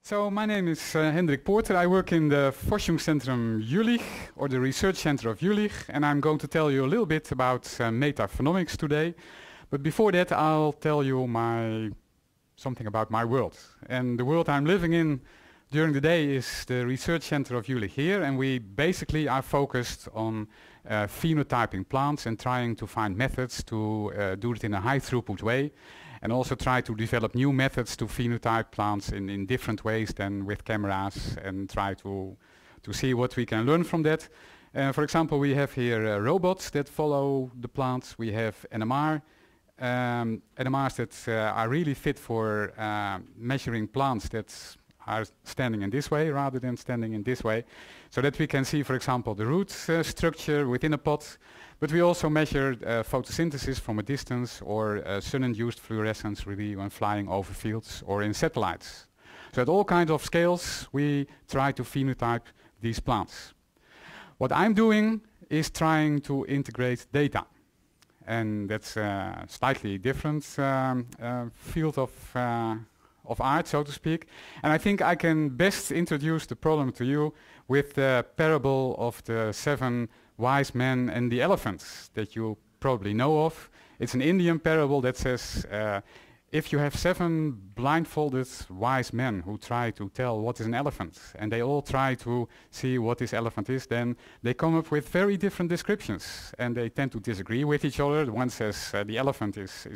So my name is Hendrik Poorter. I work in the Forschungszentrum Jülich, or the Research Center of Jülich, and I'm going to tell you a little bit about metaphonomics today. But before that, I'll tell you something about my world. And the world I'm living in during the day is the Research Center of Jülich here, and we basically are focused on phenotyping plants and trying to find methods to do it in a high throughput way, and also try to develop new methods to phenotype plants in different ways than with cameras, and try to see what we can learn from that. For example, we have here robots that follow the plants. We have NMR, NMRs that are really fit for measuring plants that are standing in this way rather than standing in this way, so that we can see, for example, the root structure within a pot. But we also measure photosynthesis from a distance, or sun-induced fluorescence really when flying over fields or in satellites. So at all kinds of scales we try to phenotype these plants. What I'm doing is trying to integrate data. And that's a slightly different field of art, so to speak. And I think I can best introduce the problem to you with the parable of the 7 wise men and the elephants that you probably know of. It's an Indian parable that says, if you have 7 blindfolded wise men who try to tell what is an elephant, and they all try to see what this elephant is, then they come up with very different descriptions, and they tend to disagree with each other. The one says the elephant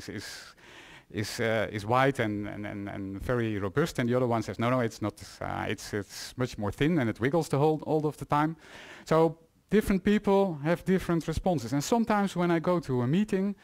is white and very robust, and the other one says no, it's not. It's much more thin and it wiggles all of the time. So different people have different responses, and sometimes when I go to a meeting,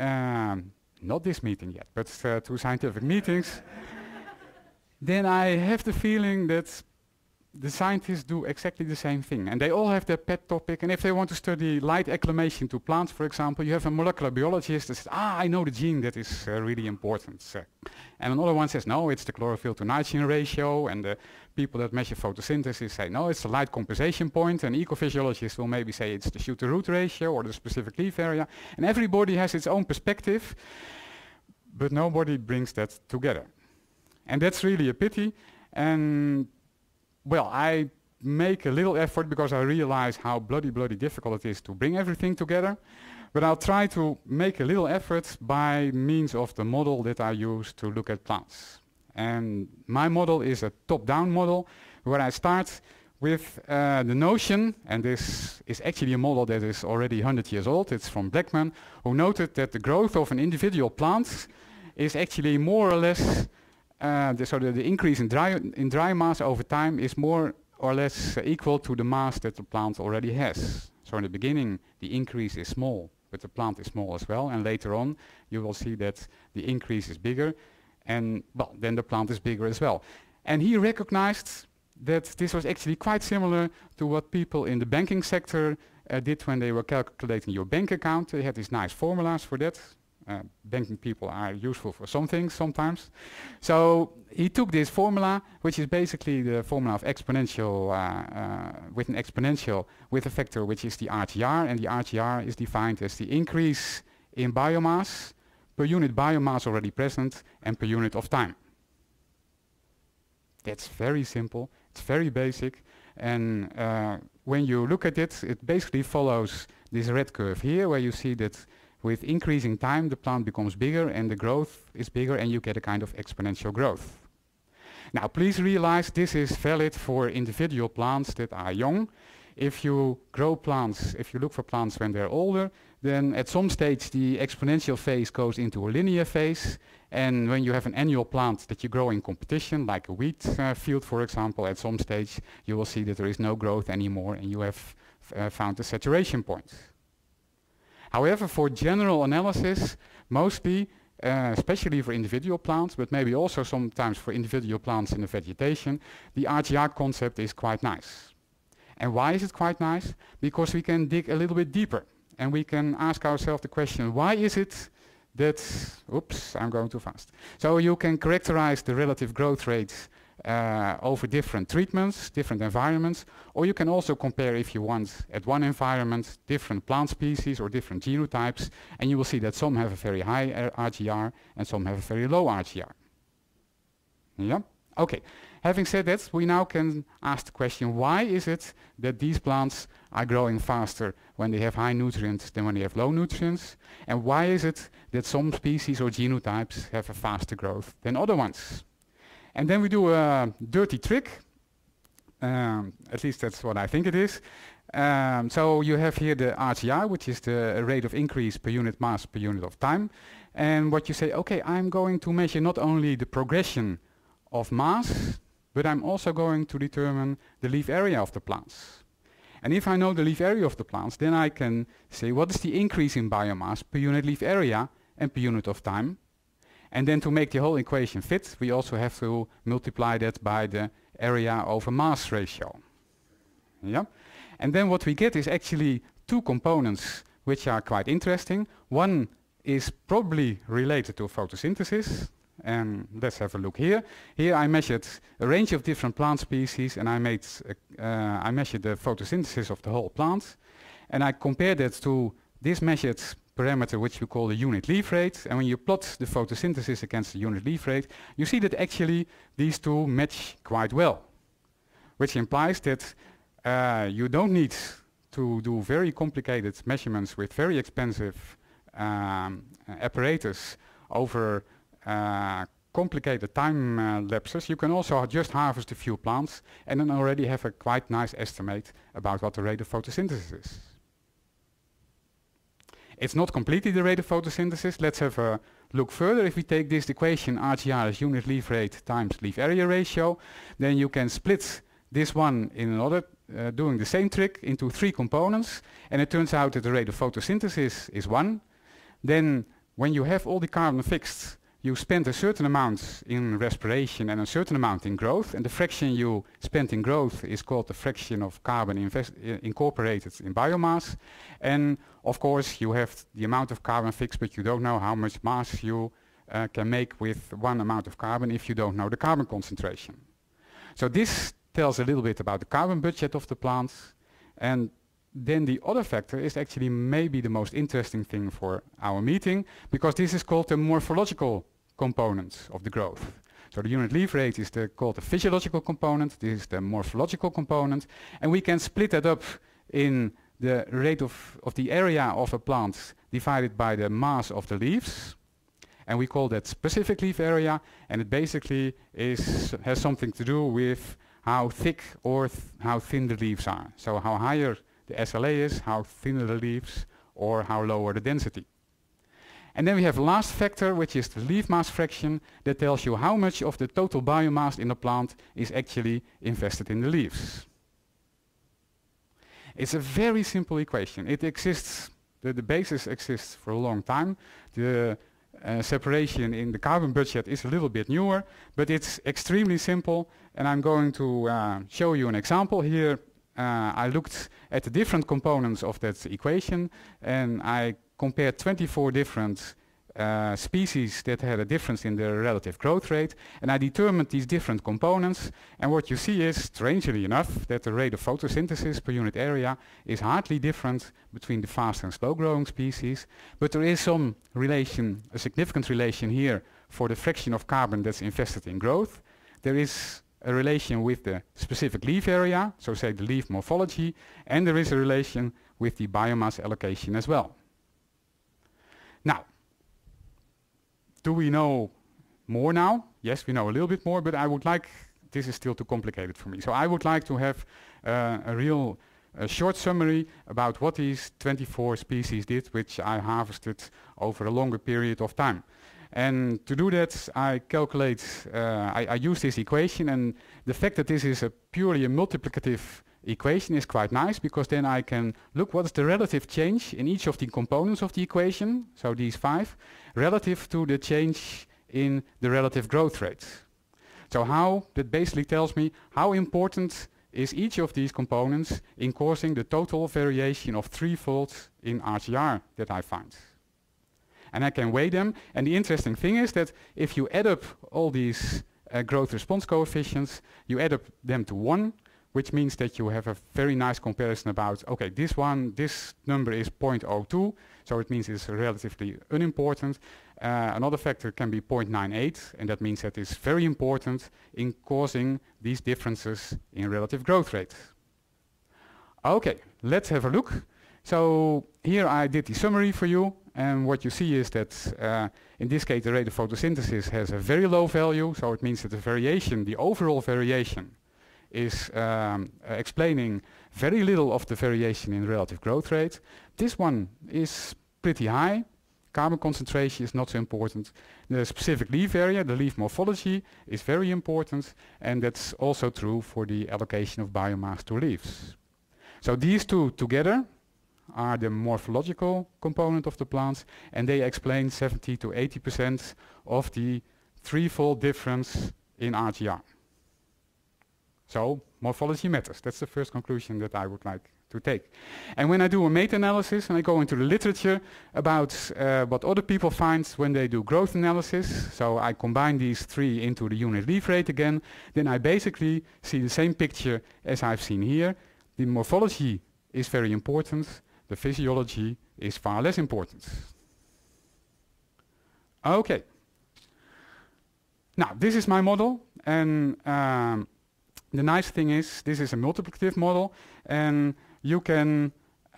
not this meeting yet, but to scientific meetings, then I have the feeling that the scientists do exactly the same thing, and they all have their pet topic. And if they want to study light acclimation to plants, for example, you have a molecular biologist that says, I know the gene that is really important. And another one says, no, it's the chlorophyll to nitrogen ratio, and the people that measure photosynthesis say, no, it's the light compensation point, and ecophysiologists will maybe say it's the shoot-to-root ratio or the specific leaf area. And everybody has its own perspective, but nobody brings that together. And that's really a pity. And well, I make a little effort because I realize how bloody difficult it is to bring everything together. But I'll try to make a little effort by means of the model that I use to look at plants. And my model is a top-down model where I start with the notion, and this is actually a model that is already 100 years old. It's from Blackman, who noted that the growth of an individual plant is actually more or less the increase in dry mass over time is more or less equal to the mass that the plant already has. So in the beginning the increase is small, but the plant is small as well, and later on you will see that the increase is bigger, and well, then the plant is bigger as well. And he recognized that this was actually quite similar to what people in the banking sector did when they were calculating your bank account. They had these nice formulas for that. Banking people are useful for some things sometimes. So he took this formula, which is basically the formula of exponential, with an exponential with a factor which is the RTR, and the RTR is defined as the increase in biomass per unit biomass already present and per unit of time. That's very simple, it's very basic, and when you look at it, it basically follows this red curve here, where you see that with increasing time, the plant becomes bigger and the growth is bigger, and you get a kind of exponential growth. Now, please realize this is valid for individual plants that are young. If you grow plants, if you look for plants when they're older, then at some stage the exponential phase goes into a linear phase. And when you have an annual plant that you grow in competition, like a wheat field, for example, at some stage you will see that there is no growth anymore, and you have found the saturation point. However, for general analysis, mostly, especially for individual plants, but maybe also sometimes for individual plants in the vegetation, the RTR concept is quite nice. And why is it quite nice? Because we can dig a little bit deeper, and we can ask ourselves the question, why is it that, oops, I'm going too fast. So you can characterize the relative growth rates over different treatments, different environments, or you can also compare, if you want, at one environment, different plant species or different genotypes, and you will see that some have a very high RTR and some have a very low RTR. Yeah? Okay. Having said that, we now can ask the question, why is it that these plants are growing faster when they have high nutrients than when they have low nutrients? And why is it that some species or genotypes have a faster growth than other ones? And then we do a dirty trick. At least that's what I think it is. So you have here the RGR, which is the rate of increase per unit mass per unit of time. And what you say, okay, I'm going to measure not only the progression of mass, but I'm also going to determine the leaf area of the plants. And if I know the leaf area of the plants, then I can say what is the increase in biomass per unit leaf area and per unit of time. And then to make the whole equation fit, we also have to multiply that by the area over mass ratio. Yeah? And then what we get is actually two components which are quite interesting. One is probably related to photosynthesis. And let's have a look here. Here I measured a range of different plant species, and I measured the photosynthesis of the whole plant. And I compared that to this measured parameter, which we call the unit leaf rate. And when you plot the photosynthesis against the unit leaf rate, you see that actually these two match quite well. Which implies that you don't need to do very complicated measurements with very expensive apparatus over complicated time lapses. You can also just harvest a few plants and then already have a quite nice estimate about what the rate of photosynthesis is. It's not completely the rate of photosynthesis. Let's have a look further. If we take this equation, RGR is unit leaf rate times leaf area ratio, then you can split this one in another, doing the same trick, into three components, and it turns out that the rate of photosynthesis is 1. Then when you have all the carbon fixed, you spend a certain amount in respiration and a certain amount in growth, and the fraction you spent in growth is called the fraction of carbon incorporated in biomass. And of course you have the amount of carbon fixed, but you don't know how much mass you can make with one amount of carbon if you don't know the carbon concentration. So this tells a little bit about the carbon budget of the plants. And then the other factor is actually maybe the most interesting thing for our meeting, because this is called the morphological component of the growth. So the unit leaf rate is called the physiological component, this is the morphological component, and we can split that up in the rate of the area of a plant divided by the mass of the leaves, and we call that specific leaf area, and it basically has something to do with how thick or how thin the leaves are. So how higher the SLA is, how thinner the leaves, or how lower the density. And then we have the last factor, which is the leaf mass fraction, that tells you how much of the total biomass in the plant is actually invested in the leaves. It's a very simple equation. It exists, the basis exists for a long time. The separation in the carbon budget is a little bit newer, but it's extremely simple, and I'm going to show you an example here. I looked at the different components of that equation, and I compared 24 different species that had a difference in their relative growth rate, and I determined these different components, and what you see is, strangely enough, that the rate of photosynthesis per unit area is hardly different between the fast and slow growing species, but there is some relation, a significant relation here for the fraction of carbon that's invested in growth. There is a relation with the specific leaf area, so say the leaf morphology, and there is a relation with the biomass allocation as well. Now, do we know more now? Yes, we know a little bit more, but I would like, this is still too complicated for me, so I would like to have a real short summary about what these 24 species did, which I harvested over a longer period of time. And to do that, I calculate, I use this equation, and the fact that this is purely a multiplicative equation is quite nice, because then I can look what is the relative change in each of the components of the equation, so these 5, relative to the change in the relative growth rate. So that basically tells me how important is each of these components in causing the total variation of 3-fold in RGR that I find. And I can weigh them, and the interesting thing is that if you add up all these growth response coefficients, you add up them to 1, which means that you have a very nice comparison about, okay, this number is 0.02, so it means it's relatively unimportant. Another factor can be 0.98, and that means that it's very important in causing these differences in relative growth rate. Okay, let's have a look. So here I did the summary for you, and what you see is that in this case the rate of photosynthesis has a very low value, so it means that the variation, the overall variation, is explaining very little of the variation in relative growth rate. This one is pretty high. Carbon concentration is not so important. The specific leaf area, the leaf morphology, is very important, and that's also true for the allocation of biomass to leaves. So these two together are the morphological component of the plants, and they explain 70 to 80% of the threefold difference in RGR. So morphology matters. That's the first conclusion that I would like to take. And when I do a meta-analysis and I go into the literature about what other people find when they do growth analysis, so I combine these three into the unit leaf rate again, then I basically see the same picture as I've seen here. The morphology is very important. The physiology is far less important. Okay. Now, this is my model, and the nice thing is this is a multiplicative model, and you can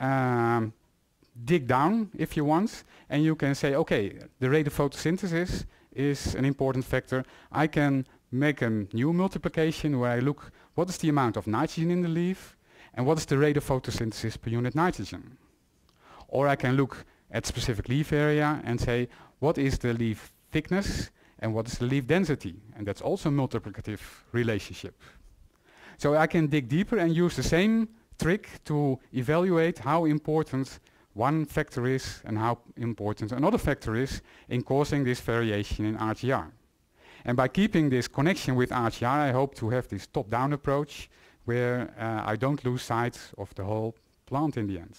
dig down if you want, and you can say, okay, the rate of photosynthesis is an important factor. I can make a new multiplication where I look what is the amount of nitrogen in the leaf and what is the rate of photosynthesis per unit nitrogen. Or I can look at specific leaf area and say what is the leaf thickness and what is the leaf density, and that's also a multiplicative relationship. So I can dig deeper and use the same trick to evaluate how important one factor is and how important another factor is in causing this variation in RGR. And by keeping this connection with RGR, I hope to have this top-down approach where I don't lose sight of the whole plant in the end.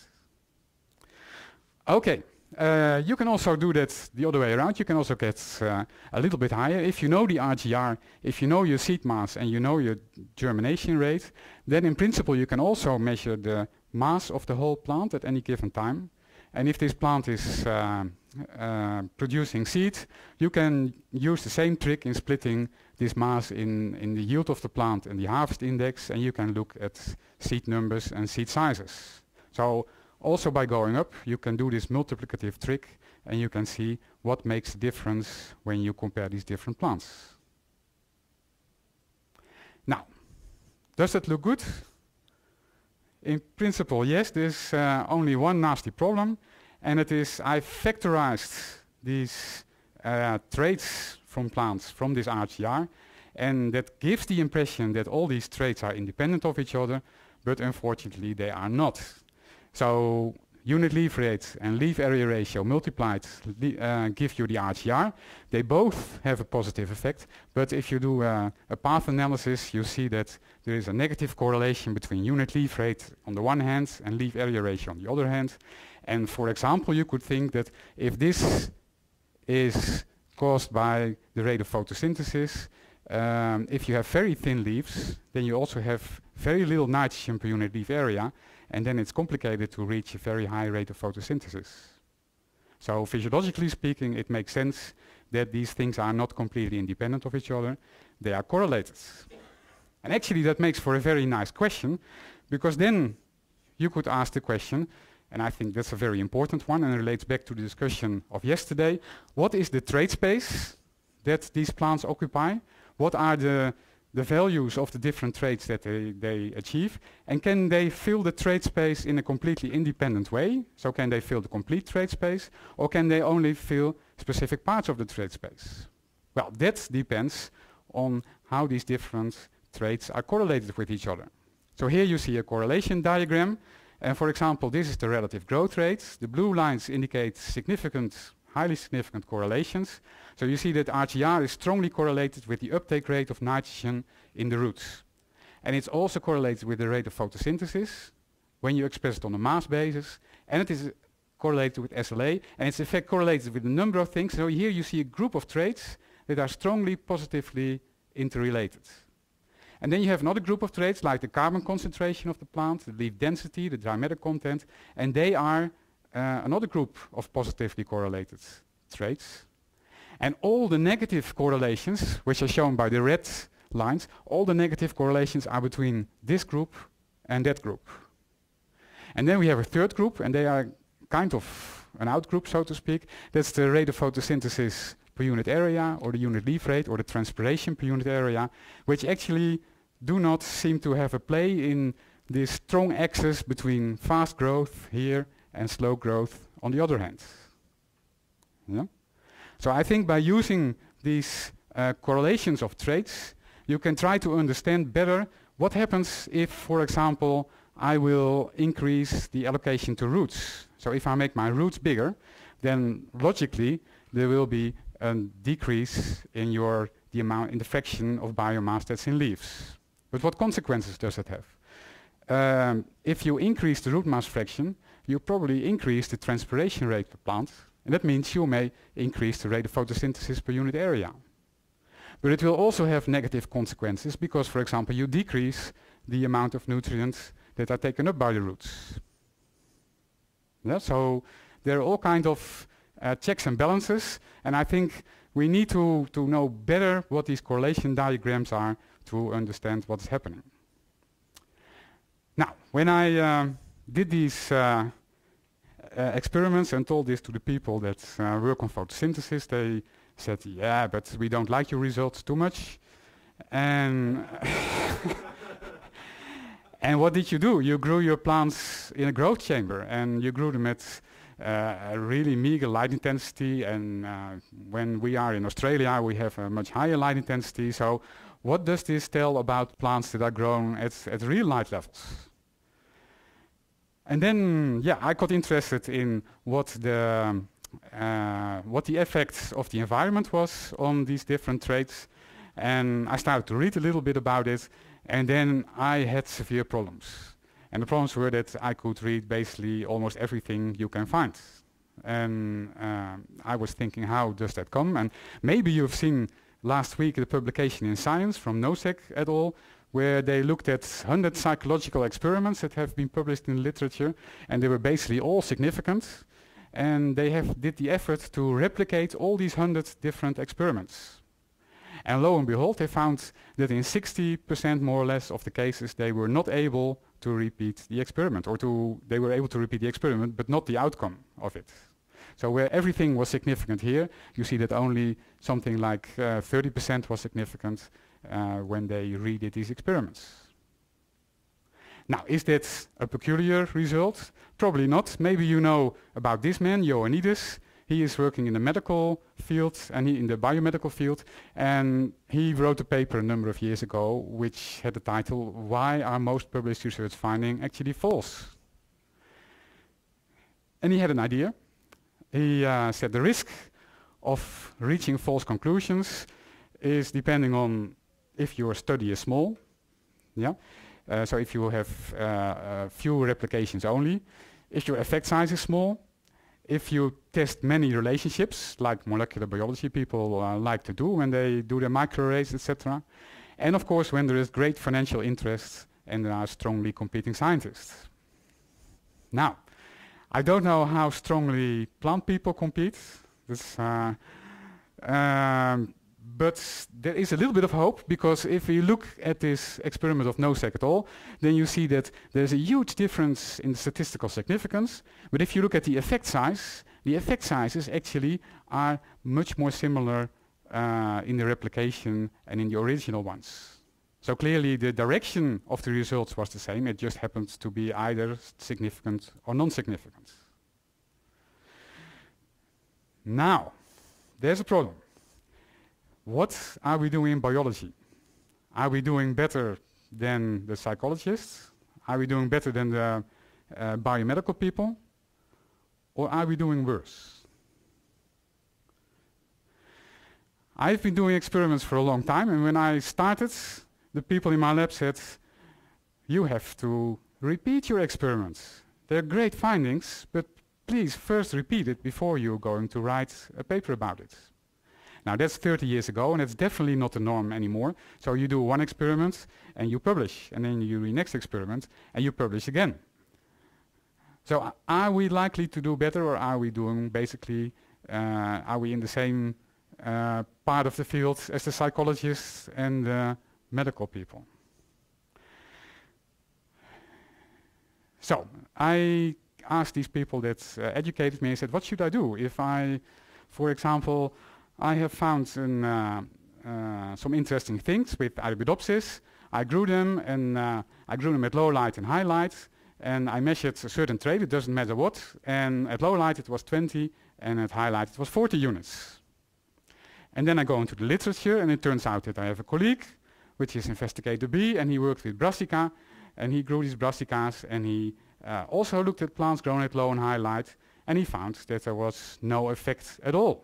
Okay, you can also do that the other way around. You can also get a little bit higher. If you know the RGR, if you know your seed mass and you know your germination rate, then in principle you can also measure the mass of the whole plant at any given time. And if this plant is producing seed, you can use the same trick in splitting this mass in the yield of the plant and the harvest index, and you can look at seed numbers and seed sizes. So also by going up, you can do this multiplicative trick, and you can see what makes the difference when you compare these different plants. Now, does that look good? In principle, yes. There's only one nasty problem, and it is I've factorized these traits from plants from this RGR, and that gives the impression that all these traits are independent of each other, but unfortunately they are not. So unit leaf rate and leaf area ratio multiplied give you the RGR. They both have a positive effect, but if you do a path analysis, you see that there is a negative correlation between unit leaf rate on the one hand and leaf area ratio on the other hand. And for example, you could think that if this is caused by the rate of photosynthesis, if you have very thin leaves, then you also have very little nitrogen per unit leaf area, and then it's complicated to reach a very high rate of photosynthesis. So physiologically speaking, it makes sense that these things are not completely independent of each other. They are correlated. And actually that makes for a very nice question, because then you could ask the question, and I think that's a very important one and relates back to the discussion of yesterday, what is the trait space that these plants occupy? What are the values of the different traits that they achieve, and can they fill the trait space in a completely independent way? So can they fill the complete trait space, or can they only fill specific parts of the trait space? Well, that depends on how these different traits are correlated with each other. So here you see a correlation diagram, and for example, this is the relative growth rate. The blue lines indicate significant, highly significant correlations. So you see that RGR is strongly correlated with the uptake rate of nitrogen in the roots. And it's also correlated with the rate of photosynthesis when you express it on a mass basis. And it is correlated with SLA. And it's in fact correlated with a number of things. So here you see a group of traits that are strongly positively interrelated. And then you have another group of traits like the carbon concentration of the plant, the leaf density, the dry matter content, and they are another group of positively correlated traits. And all the negative correlations, which are shown by the red lines, all the negative correlations are between this group and that group. And then we have a third group, and they are kind of an outgroup, so to speak. That's the rate of photosynthesis per unit area, or the unit leaf rate, or the transpiration per unit area, which actually do not seem to have a play in this strong axis between fast growth here and slow growth on the other hand. Yeah? So I think by using these correlations of traits, you can try to understand better what happens if, for example, I will increase the allocation to roots. So if I make my roots bigger, then logically there will be a decrease in the amount in the fraction of biomass that's in leaves. But what consequences does it have? If you increase the root mass fraction, you probably increase the transpiration rate per plant, and that means you may increase the rate of photosynthesis per unit area. But it will also have negative consequences because, for example, you decrease the amount of nutrients that are taken up by the roots. Yeah, so there are all kinds of checks and balances, and I think we need to know better what these correlation diagrams are to understand what's happening. Now, when I did these experiments and told this to the people that work on photosynthesis, they said, yeah, but we don't like your results too much. And and what did you do? You grew your plants in a growth chamber, and you grew them at a really meager light intensity, and when we are in Australia, we have a much higher light intensity. So what does this tell about plants that are grown at real light levels? And then, yeah, I got interested in what the effects of the environment was on these different traits, and I started to read a little bit about it, and then I had severe problems. And the problems were that I could read basically almost everything you can find. And I was thinking, how does that come? And maybe you've seen last week the publication in Science from Nosek et al., where they looked at 100 psychological experiments that have been published in literature, and they were basically all significant. And they did the effort to replicate all these 100 different experiments. And lo and behold, they found that in 60% more or less of the cases, they were not able to repeat the experiment, or they were able to repeat the experiment, but not the outcome of it. So where everything was significant here, you see that only something like 30% was significant when they redid these experiments. Now, is that a peculiar result? Probably not. Maybe you know about this man, Ioannidis. He is working in the medical field and in the biomedical field, and he wrote a paper a number of years ago which had the title, "Why Are Most Published Research Findings Actually False?" And he had an idea. He said the risk of reaching false conclusions is depending on if your study is small, yeah. So if you have few replications only, if your effect size is small, if you test many relationships, like molecular biology people like to do when they do their microarrays, etc. And of course, when there is great financial interest and there are strongly competing scientists. Now, I don't know how strongly plant people compete. But there is a little bit of hope, because if you look at this experiment of Nosek et al., then you see that there's a huge difference in the statistical significance. But if you look at the effect sizes actually are much more similar in the replication and in the original ones. So clearly the direction of the results was the same, it just happens to be either significant or non-significant. Now, there's a problem. What are we doing in biology? Are we doing better than the psychologists? Are we doing better than the biomedical people? Or are we doing worse? I've been doing experiments for a long time, and when I started, the people in my lab said, you have to repeat your experiments. They're great findings, but please first repeat it before you're going to write a paper about it. Now that's 30 years ago, and it's definitely not the norm anymore. So you do one experiment and you publish, and then you do the next experiment and you publish again. So are we likely to do better, or are we doing basically, are we in the same part of the field as the psychologists and the medical people? So I asked these people that educated me, I said, what should I do if I, for example, I have found some interesting things with Arabidopsis. I grew them, and I grew them at low light and high light, and I measured a certain trait, it doesn't matter what, and at low light it was 20, and at high light it was 40 units. And then I go into the literature, and it turns out that I have a colleague, which is investigator B, and he worked with brassica, and he grew these brassicas, and he also looked at plants grown at low and high light, and he found that there was no effect at all.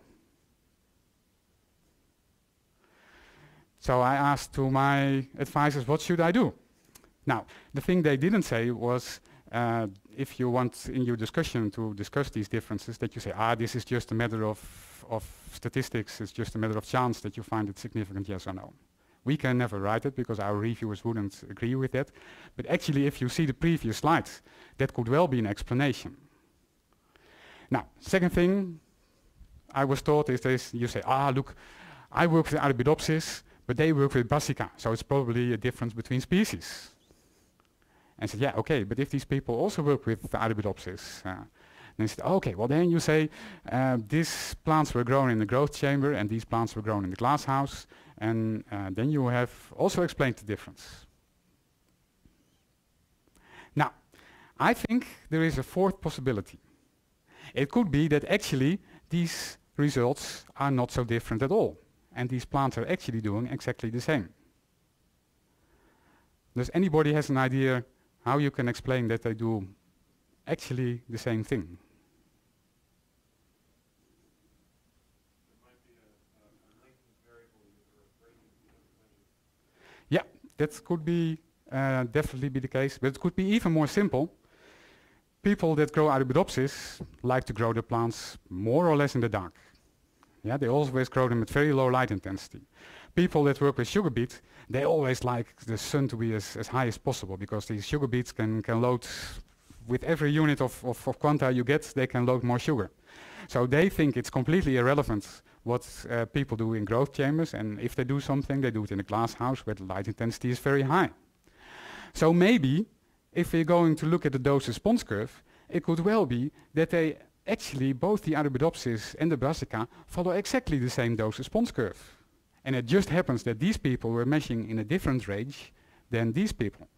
So I asked to my advisors, what should I do? Now, the thing they didn't say was, if you want in your discussion to discuss these differences, that you say, this is just a matter of statistics, it's just a matter of chance that you find it significant, yes or no. We can never write it because our reviewers wouldn't agree with that. But actually, if you see the previous slides, that could well be an explanation. Now, second thing I was taught is this, you say, look, I work with Arabidopsis, but they work with brassica, so it's probably a difference between species. And I said, yeah, okay, but if these people also work with Arabidopsis, then they said, okay, well then you say, these plants were grown in the growth chamber and these plants were grown in the glass house, and then you have also explained the difference. Now, I think there is a fourth possibility. It could be that actually these results are not so different at all, and these plants are actually doing exactly the same. Does anybody has an idea how you can explain that they do actually the same thing? Yeah, that could be definitely be the case, but it could be even more simple. People that grow Arabidopsis like to grow their plants more or less in the dark. Yeah, they always grow them at very low light intensity. People that work with sugar beet, they always like the sun to be as high as possible, because these sugar beets can load, with every unit of quanta you get, they can load more sugar. So they think it's completely irrelevant what people do in growth chambers, and if they do something, they do it in a glass house where the light intensity is very high. So maybe, if we're going to look at the dose-response curve, it could well be that they actually, both the Arabidopsis and the brassica, follow exactly the same dose-response curve. And it just happens that these people were measuring in a different range than these people.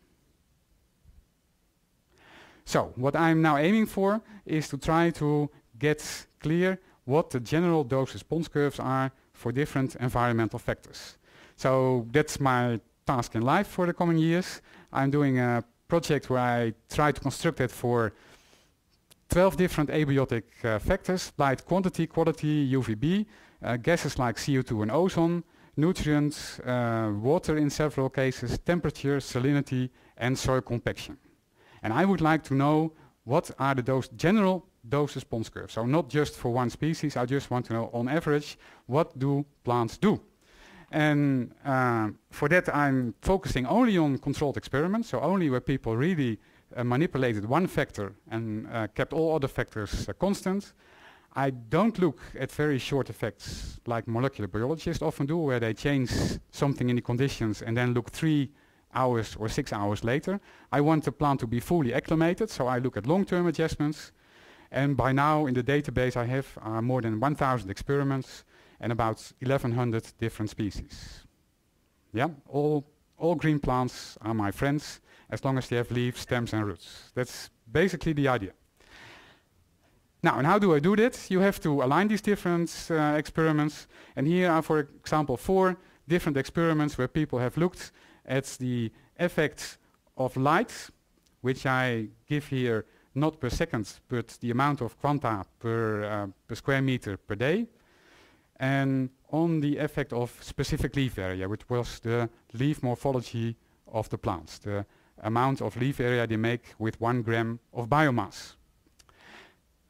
So, what I'm now aiming for is to try to get clear what the general dose-response curves are for different environmental factors. So, that's my task in life for the coming years. I'm doing a project where I try to construct it for 12 different abiotic factors: light quantity, quality, UVB, gases like CO2 and ozone, nutrients, water in several cases, temperature, salinity, and soil compaction. And I would like to know what are the general dose-response curves. So not just for one species, I just want to know on average, what do plants do? And for that I'm focusing only on controlled experiments, so only where people really manipulated one factor and kept all other factors constant. I don't look at very short effects like molecular biologists often do, where they change something in the conditions and then look 3 hours or 6 hours later. I want the plant to be fully acclimated, so I look at long-term adjustments. And by now in the database I have more than 1,000 experiments and about 1,100 different species. Yeah, all green plants are my friends, as long as they have leaves, stems and roots. That's basically the idea. Now, and how do I do that? You have to align these different experiments, and here are, for example, 4 different experiments where people have looked at the effect of light, which I give here not per second, but the amount of quanta per square meter per day, and on the effect of specific leaf area, which was the leaf morphology of the plants, the amount of leaf area they make with 1 gram of biomass.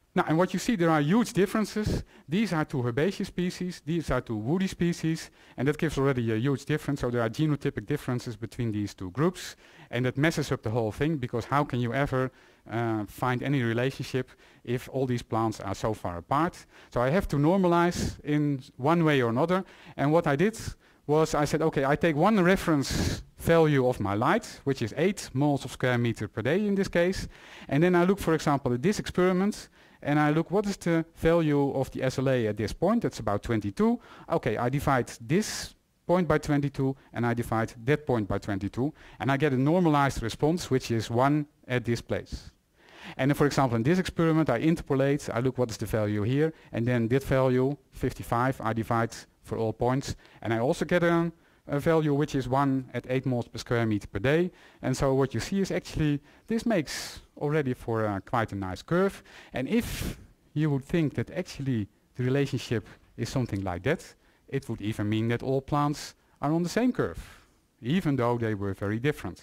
Now, and what you see, there are huge differences. These are two herbaceous species, these are two woody species, and that gives already a huge difference. So there are genotypic differences between these two groups, and that messes up the whole thing, because how can you ever find any relationship if all these plants are so far apart? So I have to normalize in one way or another, and what I did was I said, okay, I take one reference value of my light, which is 8 moles of square meter per day in this case, and then I look, for example, at this experiment, and I look what is the value of the SLA at this point. That's about 22. Okay, I divide this point by 22 and I divide that point by 22, and I get a normalized response which is 1 at this place. And then, for example, in this experiment I interpolate, I look what is the value here, and then that value, 55, I divide for all points, and I also get a value which is 1 at 8 moles per square meter per day. And so what you see is actually this makes already for quite a nice curve. And if you would think that actually the relationship is something like that, it would even mean that all plants are on the same curve, even though they were very different.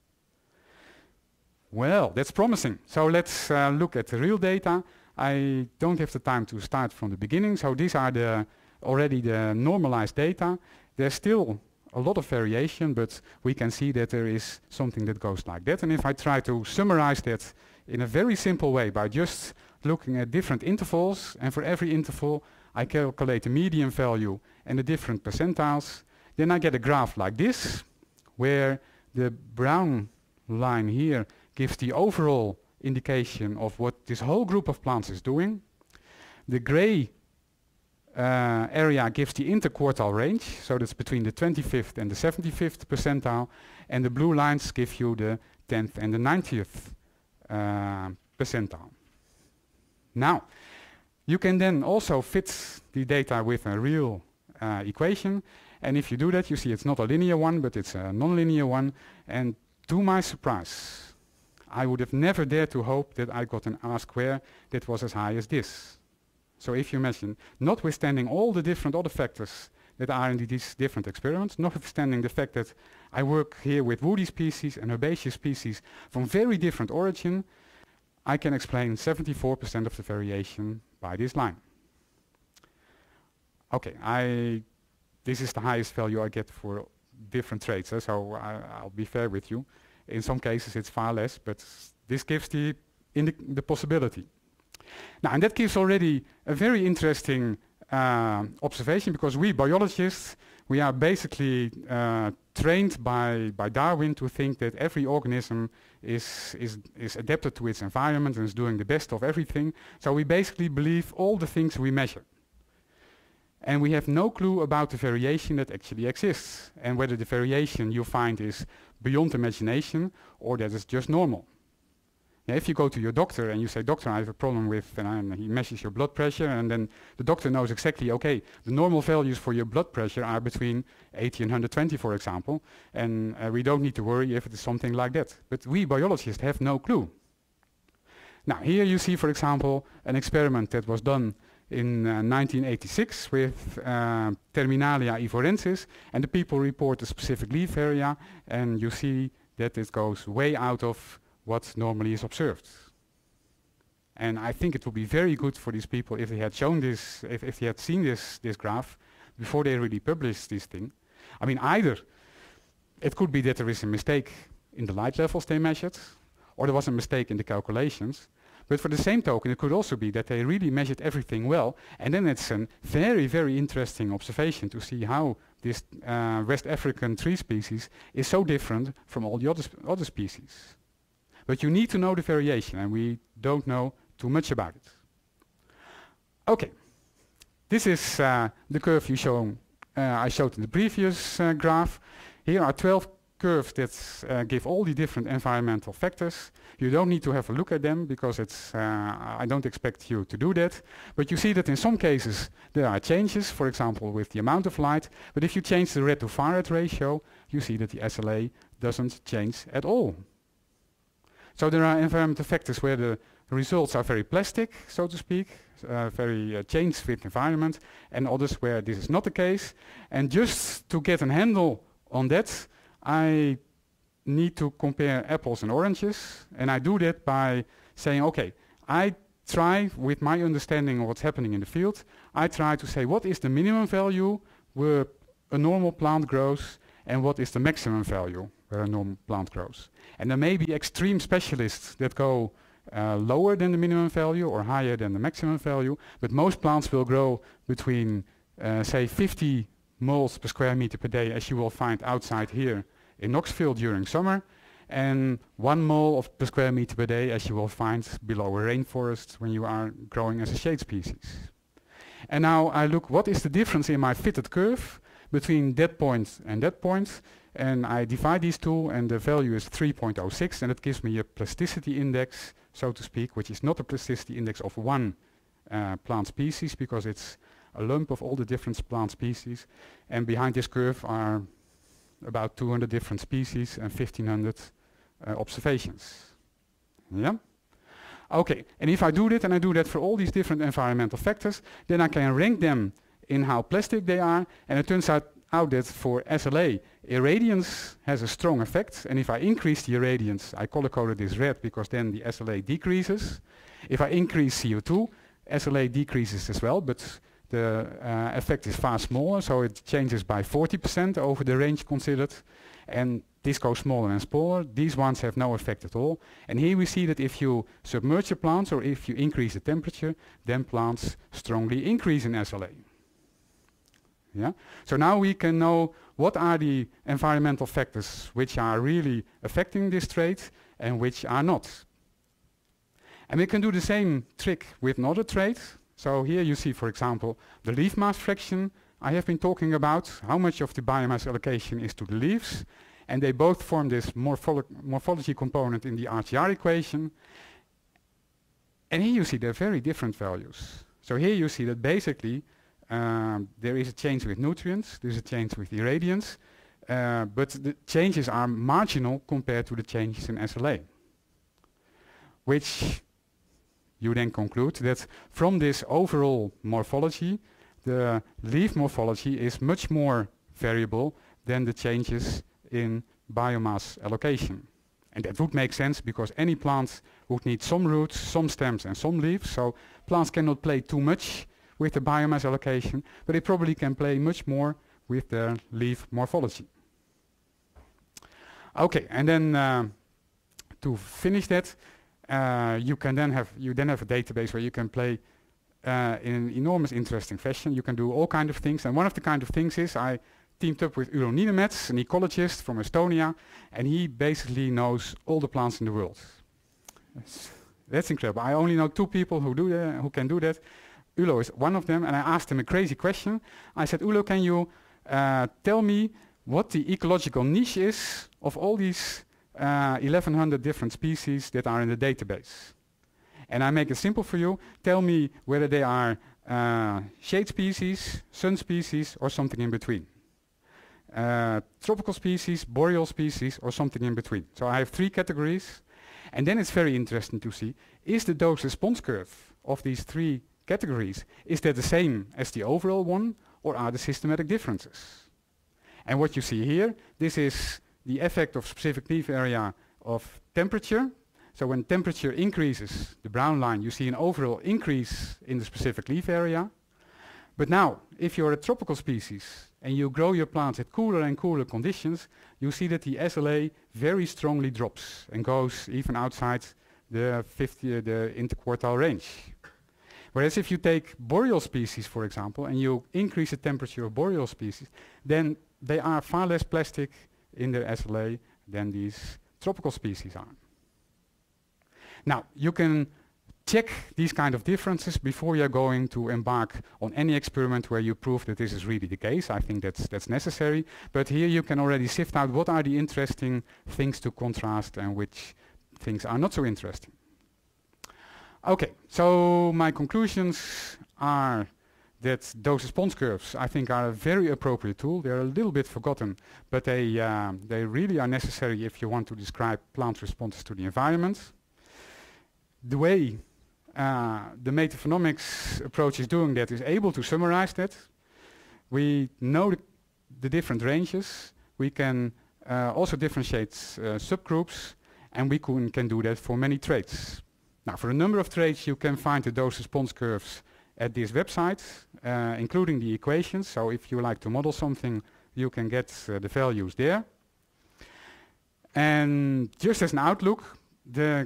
Well, that's promising. So let's look at the real data. I don't have the time to start from the beginning, so these are already the normalized data. There's still a lot of variation, but we can see that there is something that goes like that. And if I try to summarize that in a very simple way by just looking at different intervals, and for every interval I calculate the median value and the different percentiles, then I get a graph like this, where the brown line here gives the overall indication of what this whole group of plants is doing. The gray area gives the interquartile range, so that's between the 25th and the 75th percentile, and the blue lines give you the 10th and the 90th percentile. Now, you can then also fit the data with a real equation, and if you do that, you see it's not a linear one, but it's a non-linear one, and to my surprise, I would have never dared to hope that I got an R-square that was as high as this. So if you imagine, notwithstanding all the different other factors that are in these different experiments, notwithstanding the fact that I work here with woody species and herbaceous species from very different origin, I can explain 74% of the variation by this line. Okay, this is the highest value I get for different traits, so I'll be fair with you. In some cases it's far less, but this gives the possibility. Now, and that gives already a very interesting observation, because we biologists, we are basically trained by Darwin to think that every organism is adapted to its environment and is doing the best of everything. So we basically believe all the things we measure. And we have no clue about the variation that actually exists, and whether the variation you find is beyond imagination or that is just normal. Now, if you go to your doctor and you say, doctor, I have a problem with, and he measures your blood pressure, and then the doctor knows exactly, okay, the normal values for your blood pressure are between 80 and 120, for example, and we don't need to worry if it is something like that. But we biologists have no clue. Now, here you see, for example, an experiment that was done in 1986 with Terminalia ivorensis, and the people report a specific leaf area, and you see that it goes way out of what normally is observed. And I think it would be very good for these people if they had shown this, if they had seen this graph before they really published this thing. I mean, either it could be that there is a mistake in the light levels they measured, or there was a mistake in the calculations. But for the same token, it could also be that they really measured everything well, and then it's a very, very interesting observation to see how this West African tree species is so different from all the other species. But you need to know the variation, and we don't know too much about it. Okay, this is the curve I showed in the previous graph. Here are 12 curves that give all the different environmental factors. You don't need to have a look at them, because I don't expect you to do that. But you see that in some cases there are changes, for example with the amount of light. But if you change the red to far red ratio, you see that the SLA doesn't change at all. So there are environmental factors where the results are very plastic, so to speak, very changed with environment, and others where this is not the case. And just to get a handle on that, I need to compare apples and oranges, and I do that by saying, okay, I try, with my understanding of what's happening in the field, I try to say what is the minimum value where a normal plant grows and what is the maximum value where a normal plant grows. And there may be extreme specialists that go lower than the minimum value or higher than the maximum value, but most plants will grow between say 50 moles per square meter per day, as you will find outside here in Knoxville during summer, and 1 mole per square meter per day, as you will find below a rainforest when you are growing as a shade species. And now I look, what is the difference in my fitted curve between that point and that point, and I divide these two, and the value is 3.06, and it gives me a plasticity index, so to speak, which is not a plasticity index of one plant species, because it's a lump of all the different plant species, and behind this curve are about 200 different species and 1,500 observations. Yeah? Okay, and if I do that, and I do that for all these different environmental factors, then I can rank them in how plastic they are, and it turns out that for SLA, irradiance has a strong effect, and if I increase the irradiance, I color-coded this red because then the SLA decreases. If I increase CO2, SLA decreases as well, but the effect is far smaller, so it changes by 40% over the range considered, and this goes smaller and smaller. These ones have no effect at all. And here we see that if you submerge your plants or if you increase the temperature, then plants strongly increase in SLA. Yeah? So now we can know what are the environmental factors which are really affecting this trait and which are not. And we can do the same trick with another trait. So here you see, for example, the leaf mass fraction I have been talking about, how much of the biomass allocation is to the leaves, and they both form this morphology component in the RTR equation. And here you see they're very different values. So here you see that basically there is a change with nutrients, there's a change with irradiance, but the changes are marginal compared to the changes in SLA, which you then conclude that from this overall morphology, the leaf morphology is much more variable than the changes in biomass allocation. And that would make sense because any plant would need some roots, some stems and some leaves, so plants cannot play too much with the biomass allocation, but they probably can play much more with their leaf morphology. Okay, and then to finish that, you then have a database where you can play in an enormous interesting fashion. You can do all kinds of things, and one of the kind of things is I teamed up with Ulo Niemets, an ecologist from Estonia, and he basically knows all the plants in the world. That's incredible. I only know 2 people who can do that. Ulo is one of them, and I asked him a crazy question. I said, Ulo, can you tell me what the ecological niche is of all these 1,100 different species that are in the database? And I make it simple for you. Tell me whether they are shade species, sun species, or something in between. Tropical species, boreal species, or something in between. So I have 3 categories. And then it's very interesting to see, is the dose response curve of these 3 categories, is that the same as the overall one, or are there systematic differences? And what you see here, this is the effect of specific leaf area of temperature. So when temperature increases, the brown line, you see an overall increase in the specific leaf area. But now, if you're a tropical species and you grow your plants at cooler and cooler conditions, you see that the SLA very strongly drops and goes even outside the interquartile range. Whereas if you take boreal species, for example, and you increase the temperature of boreal species, then they are far less plastic in their SLA than these tropical species are. Now, you can check these kind of differences before you're going to embark on any experiment where you prove that this is really the case. I think that's necessary. But here you can already sift out what are the interesting things to contrast and which things are not so interesting. Okay, so my conclusions are that dose response curves, I think, are a very appropriate tool. They're a little bit forgotten, but they really are necessary if you want to describe plant responses to the environment. The way the metaphonomics approach is doing that is able to summarize that. We know the different ranges. We can also differentiate subgroups, and we can do that for many traits. Now, for a number of traits, you can find the dose response curves at this website, including the equations. So if you like to model something, you can get the values there. And just as an outlook, the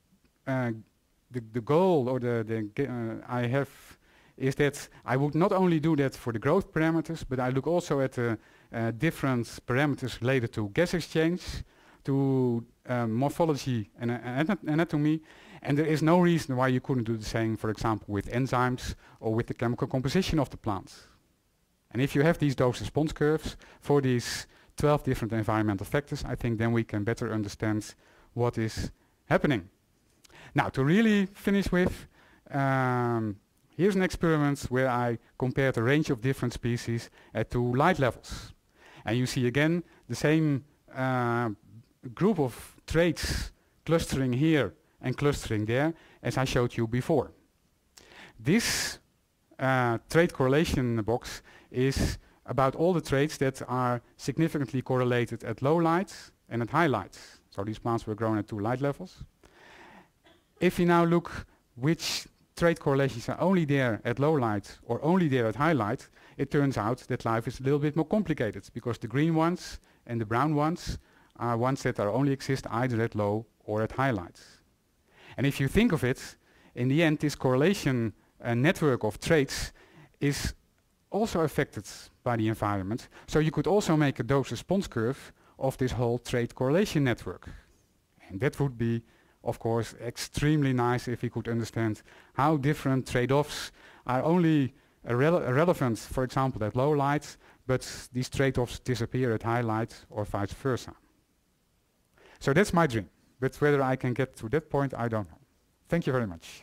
goal or I have is that I would not only do that for the growth parameters, but I look also at the different parameters related to gas exchange, to morphology and anatomy, and there is no reason why you couldn't do the same, for example, with enzymes or with the chemical composition of the plant. And if you have these dose response curves for these 12 different environmental factors, I think then we can better understand what is happening. Now, to really finish with, here's an experiment where I compared a range of different species at 2 light levels. And you see again the same group of traits clustering here and clustering there as I showed you before. This trait correlation box is about all the traits that are significantly correlated at low light and at high light. So these plants were grown at 2 light levels. If you now look which trait correlations are only there at low light or only there at high light, it turns out that life is a little bit more complicated, because the green ones and the brown ones are ones that are only exist either at low or at high light. And if you think of it, in the end, this correlation network of traits is also affected by the environment. So you could also make a dose response curve of this whole trait correlation network. And that would be, of course, extremely nice if we could understand how different trade-offs are only relevant, for example, at low light, but these trade-offs disappear at high light or vice versa. So that's my dream. But whether I can get to that point, I don't know. Thank you very much.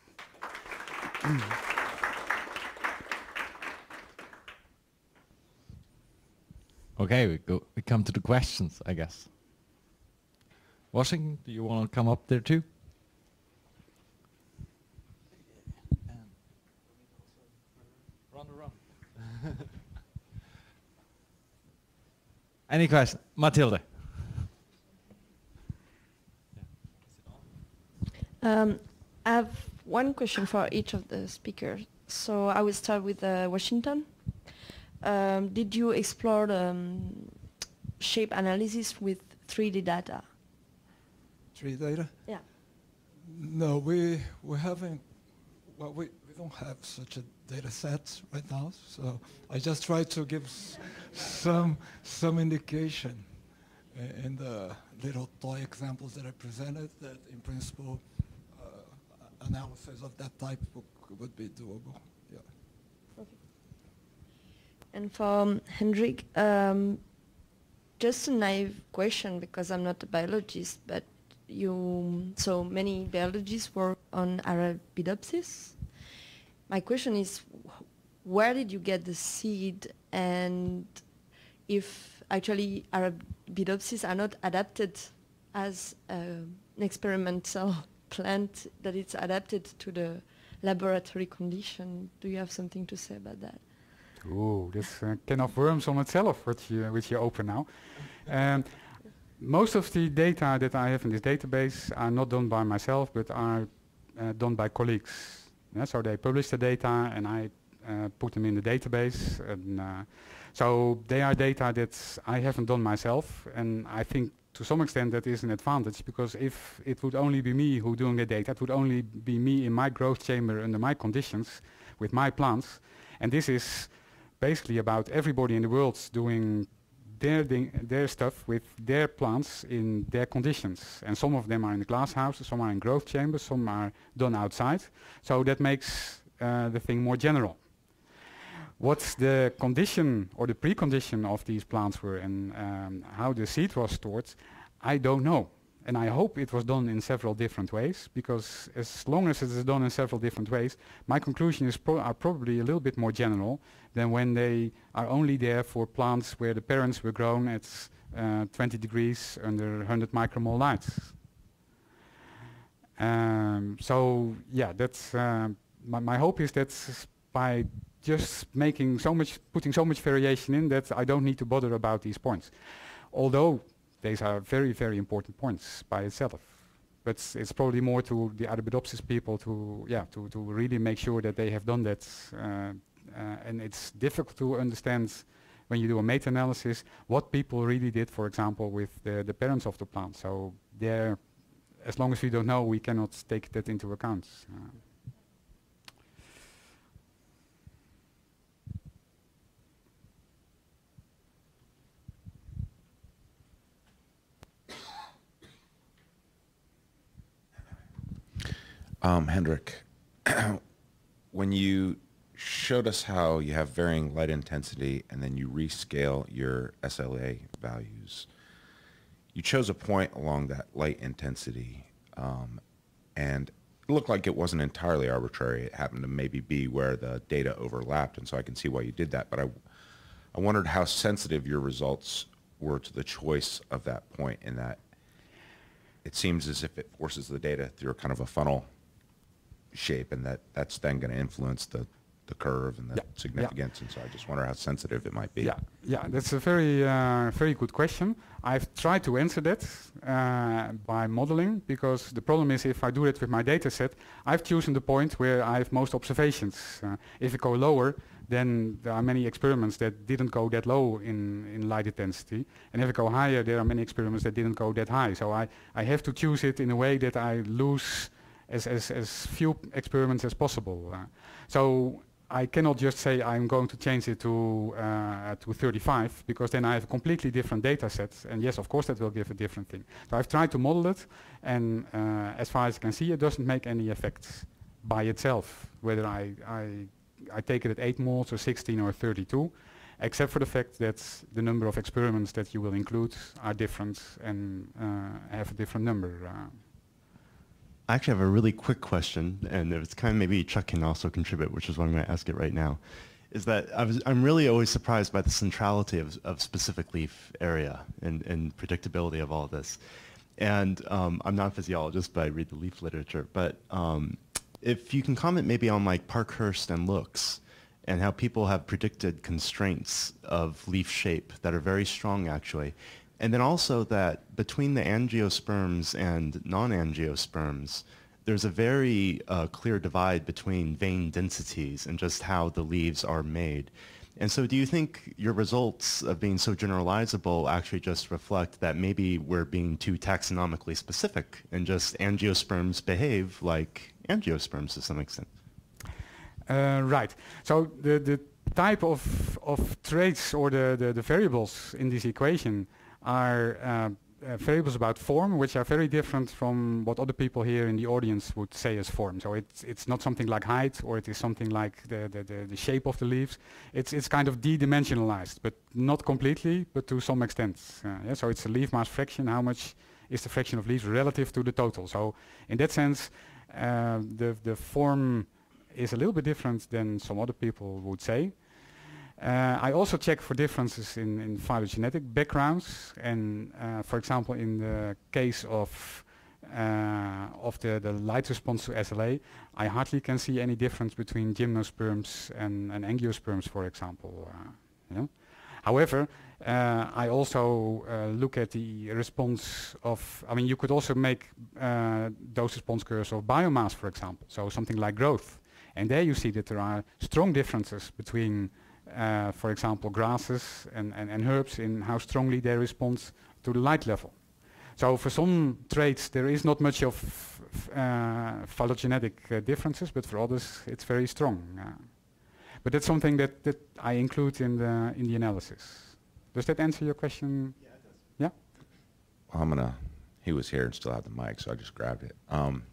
Okay, we come to the questions, I guess. Washington, do you want to come up there too? Run. Any question? Mathilde. I have one question for each of the speakers. So I will start with Washington. Did you explore shape analysis with 3D data? 3D data? Yeah. No, we haven't. Well, we don't have such a data set right now. So I just try to give some indication in the little toy examples that I presented, that in principle analysis of that type would be doable. Yeah. Okay. And for Hendrik, just a naive question, because I'm not a biologist, but so many biologists work on Arabidopsis. My question is, where did you get the seed, and if actually Arabidopsis are not adapted as an experimental plant, that it's adapted to the laboratory condition? Do you have something to say about that? Ooh, this can of worms on itself, which you open now. Most of the data that I have in this database are not done by myself, but are done by colleagues. Yeah, so they publish the data, and I put them in the database. And so they are data that I haven't done myself, and I think to some extent that is an advantage, because if it would only be me who doing the data, it would only be me in my growth chamber under my conditions with my plants. And this is basically about everybody in the world doing their stuff with their plants in their conditions. And some of them are in the glass houses, some are in growth chambers, some are done outside. So that makes the thing more general. What the condition or the precondition of these plants were, and how the seed was stored, I don't know. And I hope it was done in several different ways, because as long as it is done in several different ways, my conclusion is are probably a little bit more general than when they are only there for plants where the parents were grown at 20 degrees under 100 micromole light. So yeah, that's my hope is that by just putting so much variation in, that I don't need to bother about these points. Although these are very, very important points by itself. but it's probably more to the Arabidopsis people to really make sure that they have done that. And it's difficult to understand when you do a meta-analysis what people really did, for example, with the parents of the plant. So there, as long as we don't know, we cannot take that into account. Hendrik, when you showed us how you have varying light intensity and then you rescale your SLA values, you chose a point along that light intensity, and it looked like it wasn't entirely arbitrary. It happened to maybe be where the data overlapped, and so I can see why you did that. But I wondered how sensitive your results were to the choice of that point, in that it seems as if it forces the data through a kind of a funnel shape, and that's then going to influence the curve and the significance. And so I just wonder how sensitive it might be. Yeah, that's a very good question. I've tried to answer that by modeling, because the problem is if I do it with my data set, I've chosen the point where I have most observations. If I go lower, then there are many experiments that didn't go that low in light intensity. And if I go higher, there are many experiments that didn't go that high. So I have to choose it in a way that I lose as few experiments as possible. So I cannot just say I'm going to change it to 35, because then I have a completely different data set. And yes, of course, that will give a different thing. So I've tried to model it, and as far as I can see, it doesn't make any effect by itself, whether I take it at 8 moles or 16 or 32, except for the fact that the number of experiments that you will include are different and have a different number. I actually have a really quick question, and it's kind of maybe Chuck can also contribute, which is why I'm going to ask it right now. Is that I'm really always surprised by the centrality of specific leaf area and predictability of all of this. And I'm not a physiologist, but I read the leaf literature. But if you can comment maybe on like Parkhurst and Looks, and how people have predicted constraints of leaf shape that are very strong actually. And then also that between the angiosperms and non-angiosperms, there's a very clear divide between vein densities and just how the leaves are made. And so do you think your results of being so generalizable actually just reflect that maybe we're being too taxonomically specific and just angiosperms behave like angiosperms to some extent? Right. So the type of traits or the variables in this equation are variables about form, which are very different from what other people here in the audience would say as form. So it's not something like height, or it is something like the shape of the leaves. It's kind of de-dimensionalized, but not completely, but to some extent. So it's a leaf mass fraction. How much is the fraction of leaves relative to the total? So in that sense, the form is a little bit different than some other people would say. I also check for differences in phylogenetic backgrounds, and for example, in the case of the light response to SLA, I hardly can see any difference between gymnosperms and angiosperms, for example. However, I also look at the response of, I mean, you could also make those response curves of biomass, for example, so something like growth. And there you see that there are strong differences between for example, grasses and herbs in how strongly they respond to the light level. So for some traits there is not much of phylogenetic differences, but for others it's very strong. But that's something that I include in the analysis. Does that answer your question? Yeah, it does. Yeah? Well, he was here and still had the mic, so I just grabbed it.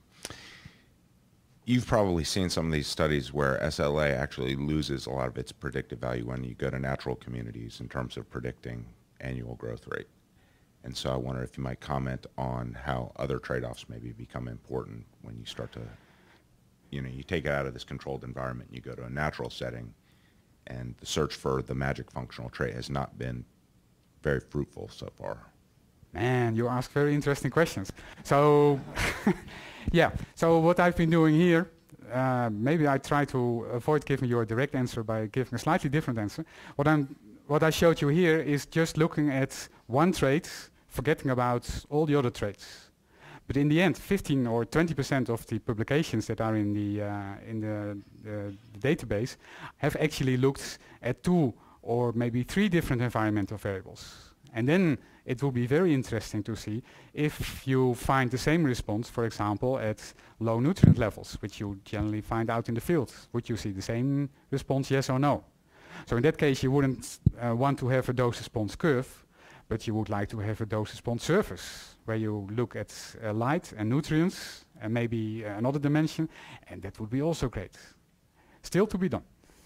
You've probably seen some of these studies where SLA actually loses a lot of its predictive value when you go to natural communities in terms of predicting annual growth rate. And so I wonder if you might comment on how other trade-offs maybe become important when you start to, you take it out of this controlled environment, you go to a natural setting, and the search for the magic functional trait has not been very fruitful so far. Man, you ask very interesting questions. So, yeah, so what I've been doing here, maybe I try to avoid giving you a direct answer by giving a slightly different answer. What I showed you here is just looking at one trait, forgetting about all the other traits. But in the end, 15 or 20% of the publications that are in the database have actually looked at 2 or maybe 3 different environmental variables. And then it will be very interesting to see if you find the same response, for example, at low nutrient levels, which you generally find out in the field. Would you see the same response, yes or no? So in that case, you wouldn't want to have a dose-response curve, but you would like to have a dose-response surface, where you look at light and nutrients, and maybe another dimension, and that would be also great. Still to be done.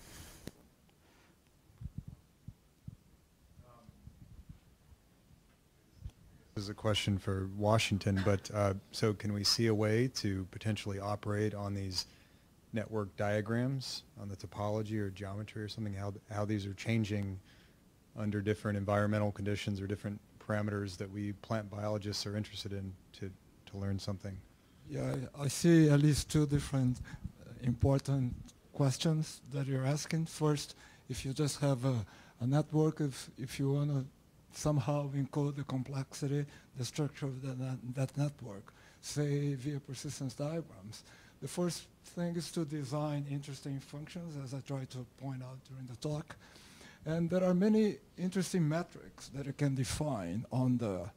This is a question for Washington, but so can we see a way to potentially operate on these network diagrams, on the topology or geometry or something, how these are changing under different environmental conditions or different parameters that we plant biologists are interested in to learn something? Yeah, I see at least 2 different important questions that you're asking. First, if you just have a network, if you want to somehow encode the complexity, the structure of that network, say via persistence diagrams, the first thing is to design interesting functions, as I tried to point out during the talk. And there are many interesting metrics that you can define on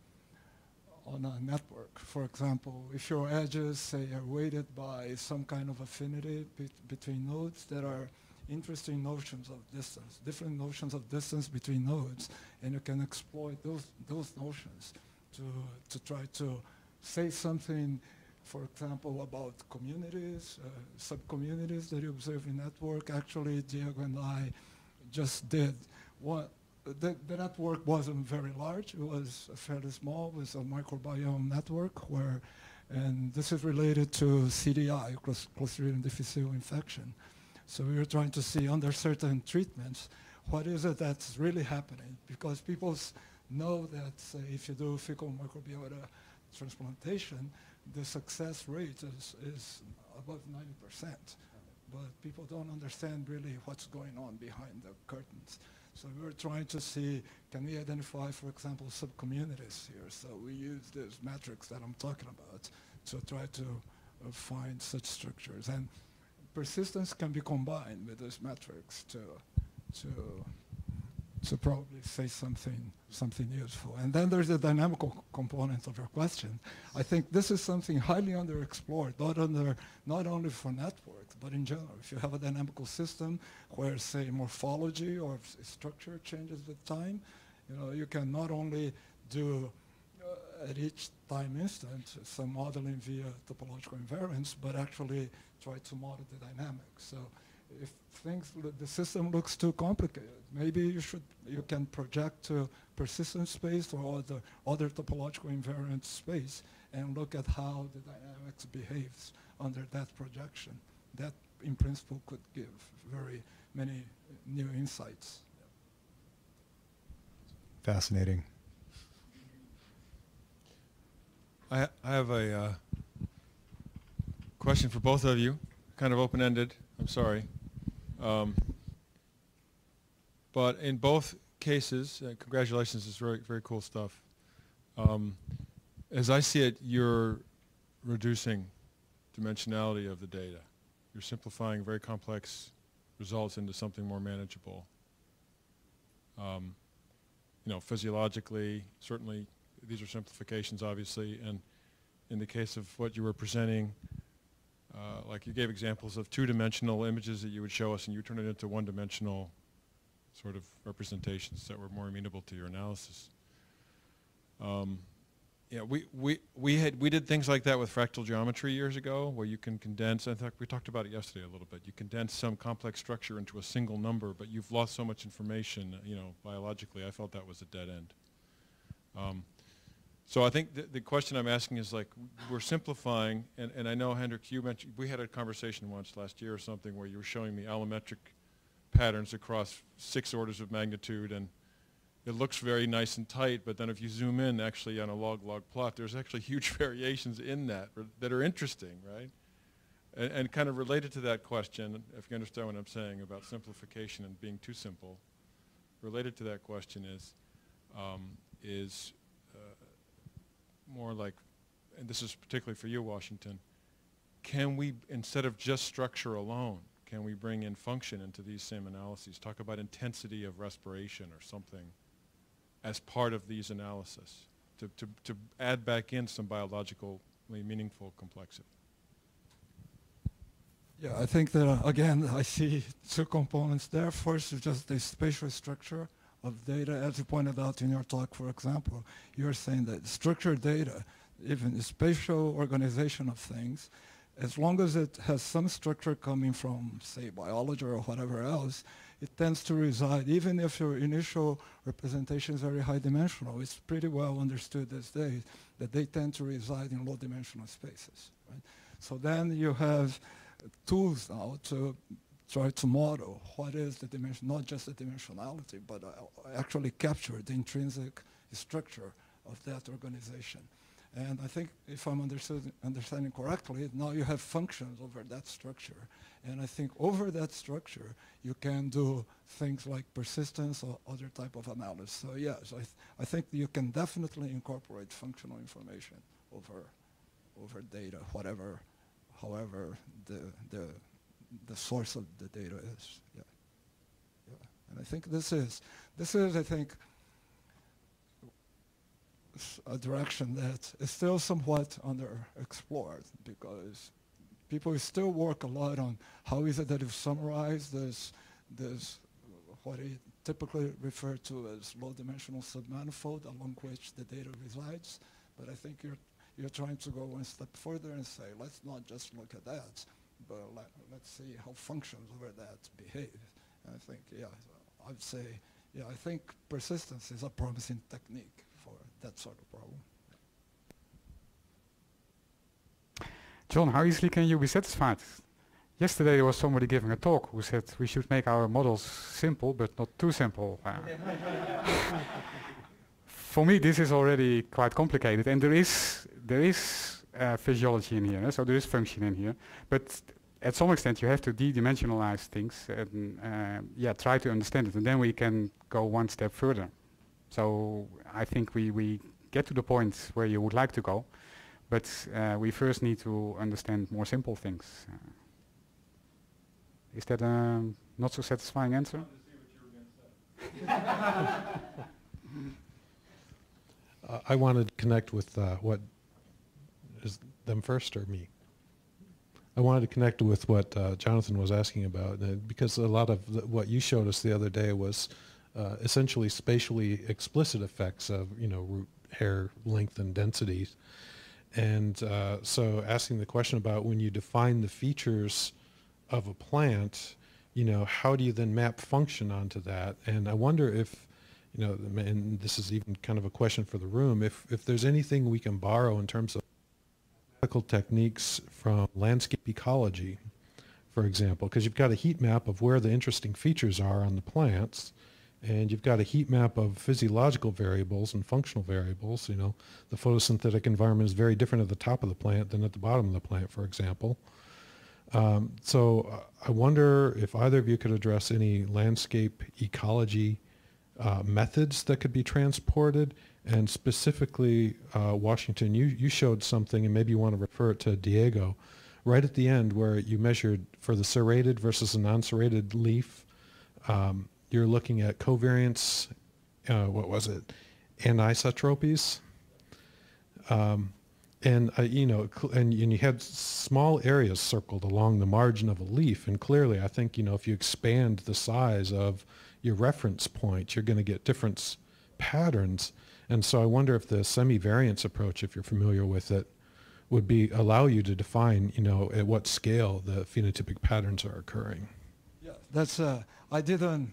a network. For example, if your edges, say, are weighted by some kind of affinity between nodes, there are interesting notions of distance, different notions of distance between nodes, and you can exploit those notions to try to say something, for example, about communities, sub-communities that you observe in network. Actually, Diego and I just did what the network wasn't very large. It was fairly small. It was a microbiome network where, and this is related to CDI, Clostridium difficile infection. So we were trying to see under certain treatments, what is it that's really happening? Because people know that, say, if you do fecal microbiota transplantation, the success rate is above 90%. But people don't understand really what's going on behind the curtains. So we were trying to see, can we identify, for example, sub-communities here? So we use these metrics that I'm talking about to try to find such structures. And persistence can be combined with those metrics to probably say something useful. And then there's the dynamical component of your question. I think this is something highly underexplored, not only for networks, but in general. If you have a dynamical system where, say, morphology or structure changes with time, you can not only do at each time instant some modeling via topological invariance, but actually try to model the dynamics. So if the system looks too complicated, maybe you can project to persistent space or other topological invariant space and look at how the dynamics behaves under that projection. That, in principle, could give very many new insights. Fascinating. I have a question for both of you, kind of open-ended. I'm sorry. But in both cases, congratulations, it's very, very cool stuff. As I see it, you're reducing dimensionality of the data. You're simplifying very complex results into something more manageable. Physiologically, certainly, these are simplifications, obviously, and in the case of what you were presenting, like you gave examples of 2-dimensional images that you would show us, and you turned it into 1-dimensional sort of representations that were more amenable to your analysis. We did things like that with fractal geometry years ago, where you can condense. In fact, we talked about it yesterday a little bit. You condense some complex structure into a single number, but you've lost so much information. Biologically, I felt that was a dead end. So I think the question I'm asking is, like, we're simplifying, and I know, Hendrik, you mentioned, we had a conversation once last year or something where you were showing me allometric patterns across 6 orders of magnitude, and it looks very nice and tight, but then if you zoom in actually on a log-log plot, there's actually huge variations in that are interesting, right? And kind of related to that question, if you understand what I'm saying about simplification and being too simple, related to that question is more like and this is particularly for you, Washington, can we, instead of just structure alone, can we bring in function into these same analyses? Talk about intensity of respiration or something as part of these analysis to add back in some biologically meaningful complexity. Yeah, I think that, again, I see two components there. First is just the spatial structure of data. As you pointed out in your talk, for example, you're saying that structured data, even the spatial organization of things, as long as it has some structure coming from, say, biology or whatever else, it tends to reside, even if your initial representation is very high dimensional, it's pretty well understood these days that they tend to reside in low dimensional spaces. Right? So then you have tools now to try to model what is the dimension, not just the dimensionality, but actually capture the intrinsic structure of that organization. And I think if I'm understanding correctly, now you have functions over that structure. And I think over that structure, you can do things like persistence or other type of analysis. So yes, I think you can definitely incorporate functional information over data, however the source of the data is. Yeah. Yeah. And I think this is I think a direction that is still somewhat underexplored, because people still work a lot on how is it that you summarize this what is typically referred to as low-dimensional submanifold along which the data resides. But I think you're trying to go one step further and say, let's not just look at that, but let's see how functions over that behave. And I think, yeah, I'd say, yeah, I think persistence is a promising technique for that sort of problem. John, how easily can you be satisfied? Yesterday there was somebody giving a talk who said we should make our models simple, but not too simple. For me, this is already quite complicated, and there is physiology in here, so there is function in here. But at some extent, you have to de-dimensionalize things and try to understand it, and then we can go one step further. So I think we get to the point where you would like to go, but we first need to understand more simple things. Is that a not so satisfying answer? I wanted to connect with what is them first or me? I wanted to connect with what Jonathan was asking about, because a lot of what you showed us the other day was essentially spatially explicit effects of, root hair length and densities. And so asking the question about when you define the features of a plant, how do you then map function onto that? And I wonder if, and this is even kind of a question for the room, if there's anything we can borrow in terms of mathematical techniques from landscape ecology, for example, because you've got a heat map of where the interesting features are on the plants, and you've got a heat map of physiological variables and functional variables. The photosynthetic environment is very different at the top of the plant than at the bottom of the plant, for example. So I wonder if either of you could address any landscape ecology methods that could be transported, and specifically, Washington, you showed something, and maybe you want to refer it to Diego, right at the end where you measured for the serrated versus a non-serrated leaf. You're looking at covariance, anisotropies. And you had small areas circled along the margin of a leaf, and clearly I think, if you expand the size of your reference point, you're going to get different patterns. And so I wonder if the semi-variance approach, if you're familiar with it, would allow you to define, at what scale the phenotypic patterns are occurring. Yeah, that's I didn't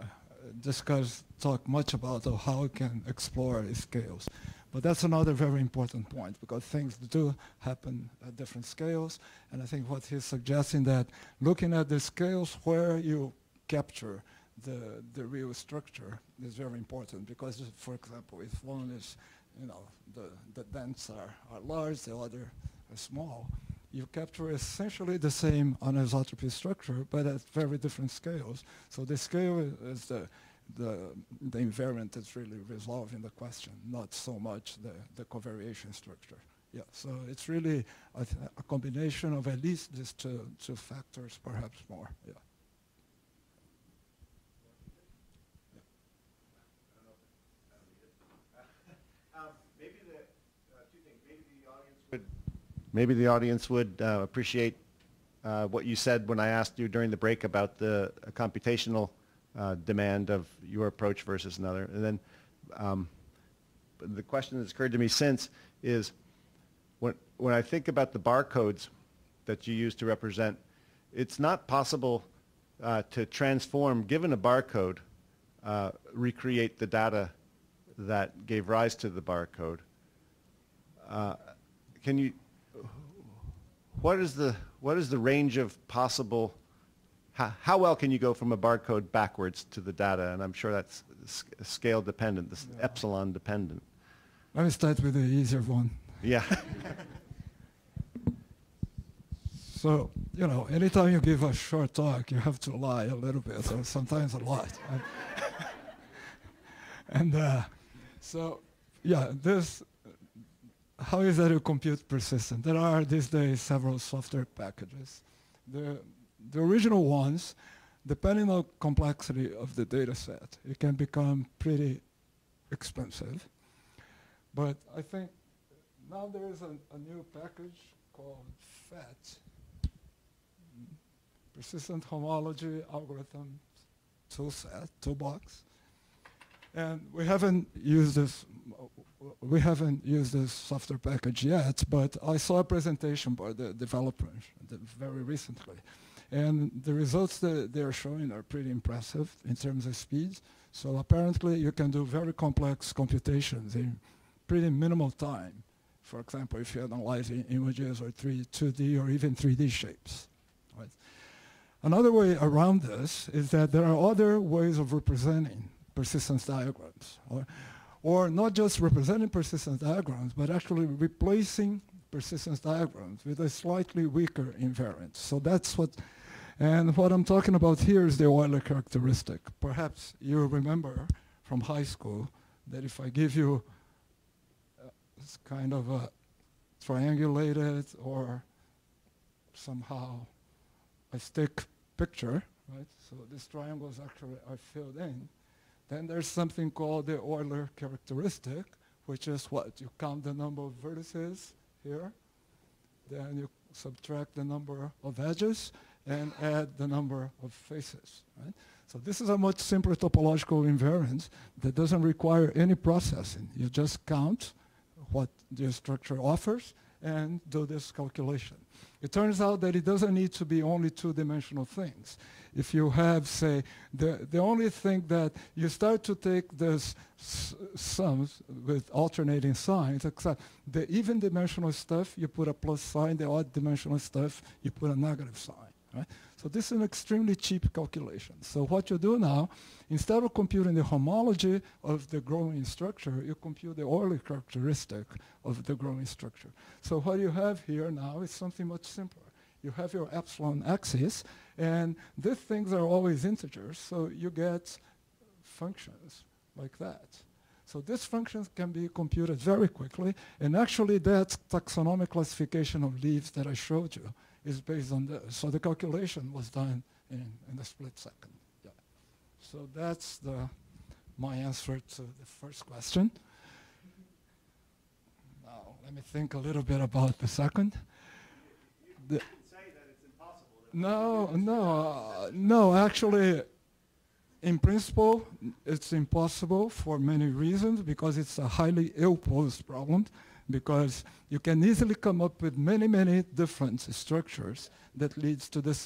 talk much about how we can explore scales. But that's another very important point, because things do happen at different scales. And I think what he's suggesting, that looking at the scales where you capture the real structure is very important, because, for example, if one is, the dents are large, the other are small, you capture essentially the same anisotropy structure, but at very different scales. So the scale is the invariant is really resolving the question, not so much the covariation structure. Yeah, so it's really a combination of at least these two factors, perhaps more. Yeah. Maybe the audience would appreciate what you said when I asked you during the break about the computational demand of your approach versus another. And then the question that's occurred to me since is when I think about the barcodes that you use to represent, it's not possible to transform, given a barcode, recreate the data that gave rise to the barcode. Can you? What is the range of possible? How well can you go from a barcode backwards to the data? And I'm sure that's scale dependent, this epsilon dependent. Let me start with the easier one. Yeah. So, you know, anytime you give a short talk, you have to lie a little bit, or sometimes a lot. And so, yeah, how is that you compute persistent? There are these days several software packages. The original ones, depending on complexity of the data set, it can become pretty expensive. But I think now there is a new package called PhET, Persistent Homology Algorithm Toolbox. And we haven't used this software package yet, but I saw a presentation by the developers very recently. And the results that they're showing are pretty impressive in terms of speeds. So apparently you can do very complex computations in pretty minimal time. For example, if you're analyzing images or 2D or even 3D shapes. Right? Another way around this is that there are other ways of representing persistence diagrams, or not just representing persistence diagrams, but actually replacing persistence diagrams with a slightly weaker invariant. So that's what I'm talking about here is the Euler characteristic. Perhaps you remember from high school that if I give you this kind of a triangulated or somehow a stick picture, right? So these triangles actually are filled in. Then there's something called the Euler characteristic, which is what? You count the number of vertices here, then you subtract the number of edges, and add the number of faces, right? So this is a much simpler topological invariance that doesn't require any processing. You just count what the structure offers and do this calculation. It turns out that it doesn't need to be only two-dimensional things. If you have, say, the only thing that you start to take these sums with alternating signs, except the even dimensional stuff, you put a plus sign, the odd dimensional stuff, you put a negative sign. Right? So this is an extremely cheap calculation. So what you do now, instead of computing the homology of the growing structure, you compute the Euler characteristic of the growing structure. So what you have here now is something much simpler. You have your epsilon axis, and these things are always integers, so you get functions like that. So these functions can be computed very quickly, and actually that taxonomic classification of leaves that I showed you is based on this. So the calculation was done in a split second. Yeah. So that's my answer to the first question. Now, let me think a little bit about the second. You say that it's impossible. No, actually, in principle, it's impossible for many reasons, because it's a highly ill-posed problem, because you can easily come up with many, many different structures that leads to the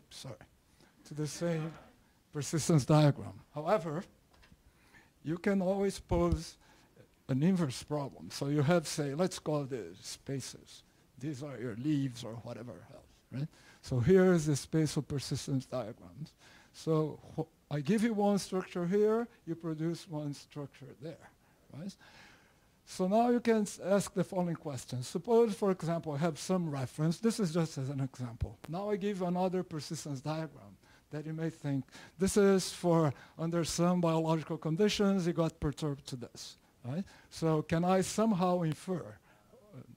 same persistence diagram. However, you can always pose an inverse problem. So you have, say, let's call this spaces. These are your leaves or whatever else, right? So here is the space of persistence diagrams. So I give you one structure here, you produce one structure there, right? So now you can ask the following question. Suppose, for example, I have some reference. This is just as an example. Now I give another persistence diagram that you may think, this is for under some biological conditions, it got perturbed to this, right? So can I somehow infer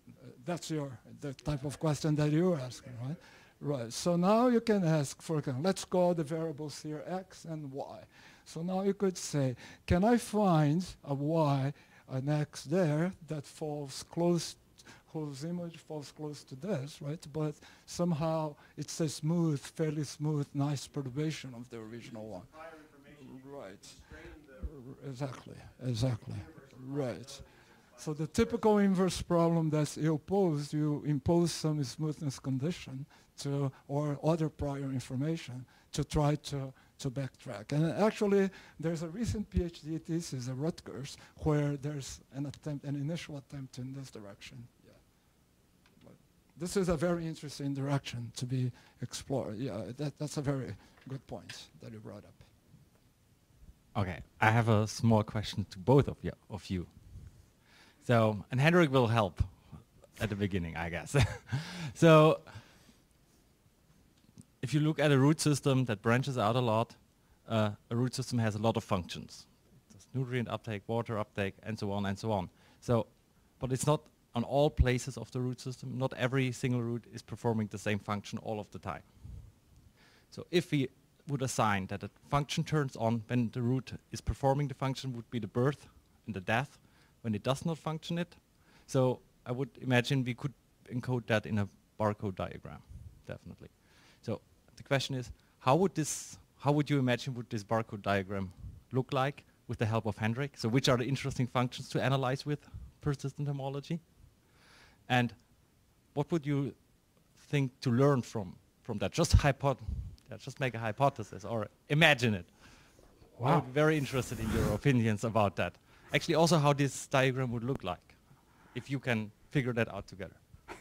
that's the type of question that you're asking, right? Right. So now you can ask, for example, let's call the variables here x and y. So now you could say, can I find a y, an x there that falls close, whose image falls close to this, right? But somehow it's a smooth, fairly smooth, nice perturbation of the original one. Right. Exactly. Exactly. Right. So the typical inverse problem that you pose, you impose some smoothness condition to, or other prior information to try to backtrack. And actually, there's a recent PhD thesis at Rutgers where there's an initial attempt in this direction. Yeah. But this is a very interesting direction to be explored. Yeah, that's a very good point that you brought up. Okay, I have a small question to both of you. So, and Hendrik will help at the beginning, I guess. So, if you look at a root system that branches out a lot, a root system has a lot of functions. There's nutrient uptake, water uptake, and so on and so on. So, but it's not on all places of the root system. Not every single root is performing the same function all of the time. So, if we would assign that a function turns on when the root is performing the function would be the birth and the death, when it does not function it. So I would imagine we could encode that in a barcode diagram, definitely. So the question is, how would you imagine would this barcode diagram look like with the help of Hendrik? So which are the interesting functions to analyze with persistent homology? And what would you think to learn from that? Just make a hypothesis or imagine it. Wow. I would be very interested in your opinions about that. Actually, also how this diagram would look like, if you can figure that out together.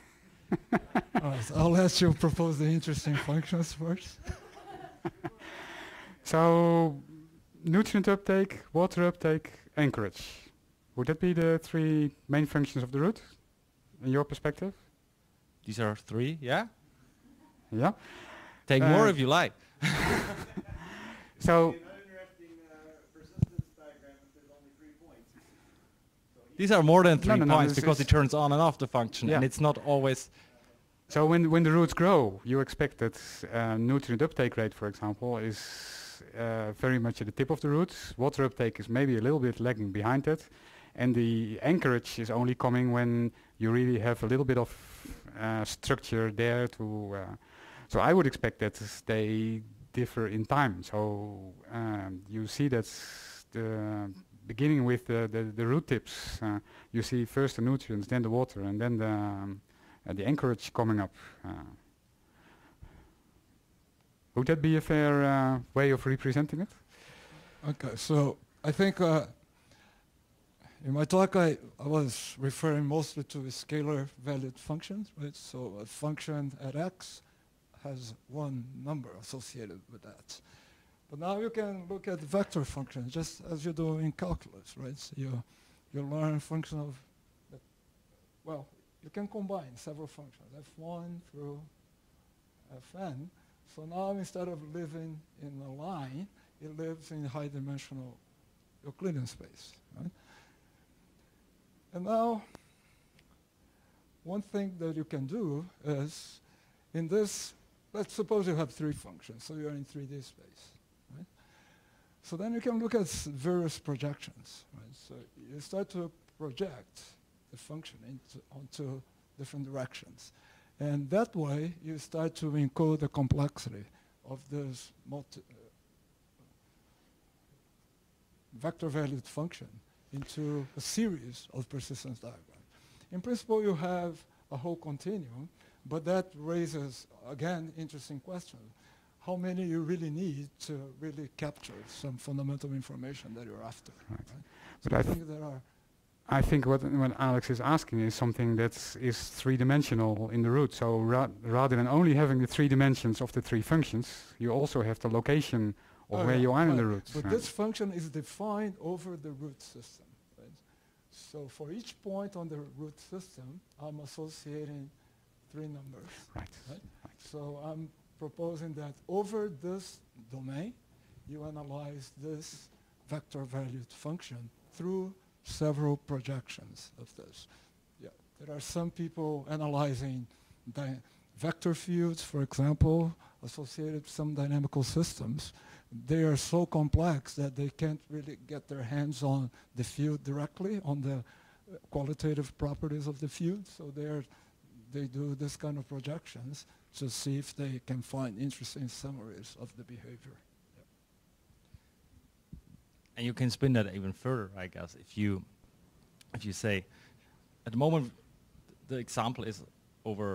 I'll let you propose the interesting functions first. So, nutrient uptake, water uptake, anchorage. Would that be the three main functions of the root, in your perspective? These are three, yeah? Yeah. Take more if you like. So. These are more than 3 points because it turns on and off the function, yeah. And it's not always. So when the roots grow, you expect that nutrient uptake rate, for example, is very much at the tip of the roots. Water uptake is maybe a little bit lagging behind it, and the anchorage is only coming when you really have a little bit of structure there to. So I would expect that they differ in time. So you see that beginning with the root tips, you see first the nutrients, then the water, and then the anchorage coming up. Would that be a fair way of representing it? Okay, so I think in my talk I was referring mostly to scalar valued functions, right? So a function at x has one number associated with that. But now you can look at vector functions, just as you do in calculus, right? So you learn function of, well, you can combine several functions, f1 through fn. So now instead of living in a line, it lives in high-dimensional Euclidean space, right? And now, one thing that you can do is, in this, let's suppose you have three functions, so you're in 3D space. Right? So then you can look at various projections. Right? So you start to project the function onto different directions. And that way, you start to encode the complexity of this vector-valued function into a series of persistence diagrams. In principle, you have a whole continuum, but that raises, again, interesting questions. How many you really need to really capture some fundamental information that you're after? Right. Right? But so I think there are. I think what Alex is asking is something that is three-dimensional in the root. So rather than only having the 3 dimensions of the 3 functions, you also have the location of where you are in the root. But this function is defined over the root system. Right? So for each point on the root system, I'm associating 3 numbers. Right. Right? So I'm proposing that over this domain, you analyze this vector-valued function through several projections of this. Yeah, There are some people analyzing vector fields, for example, associated with some dynamical systems. They are so complex that they can't really get their hands on the field directly, on the qualitative properties of the field. So they do this kind of projections to see if they can find interesting summaries of the behavior. And you can spin that even further, I guess, if you say, at the moment, the example is over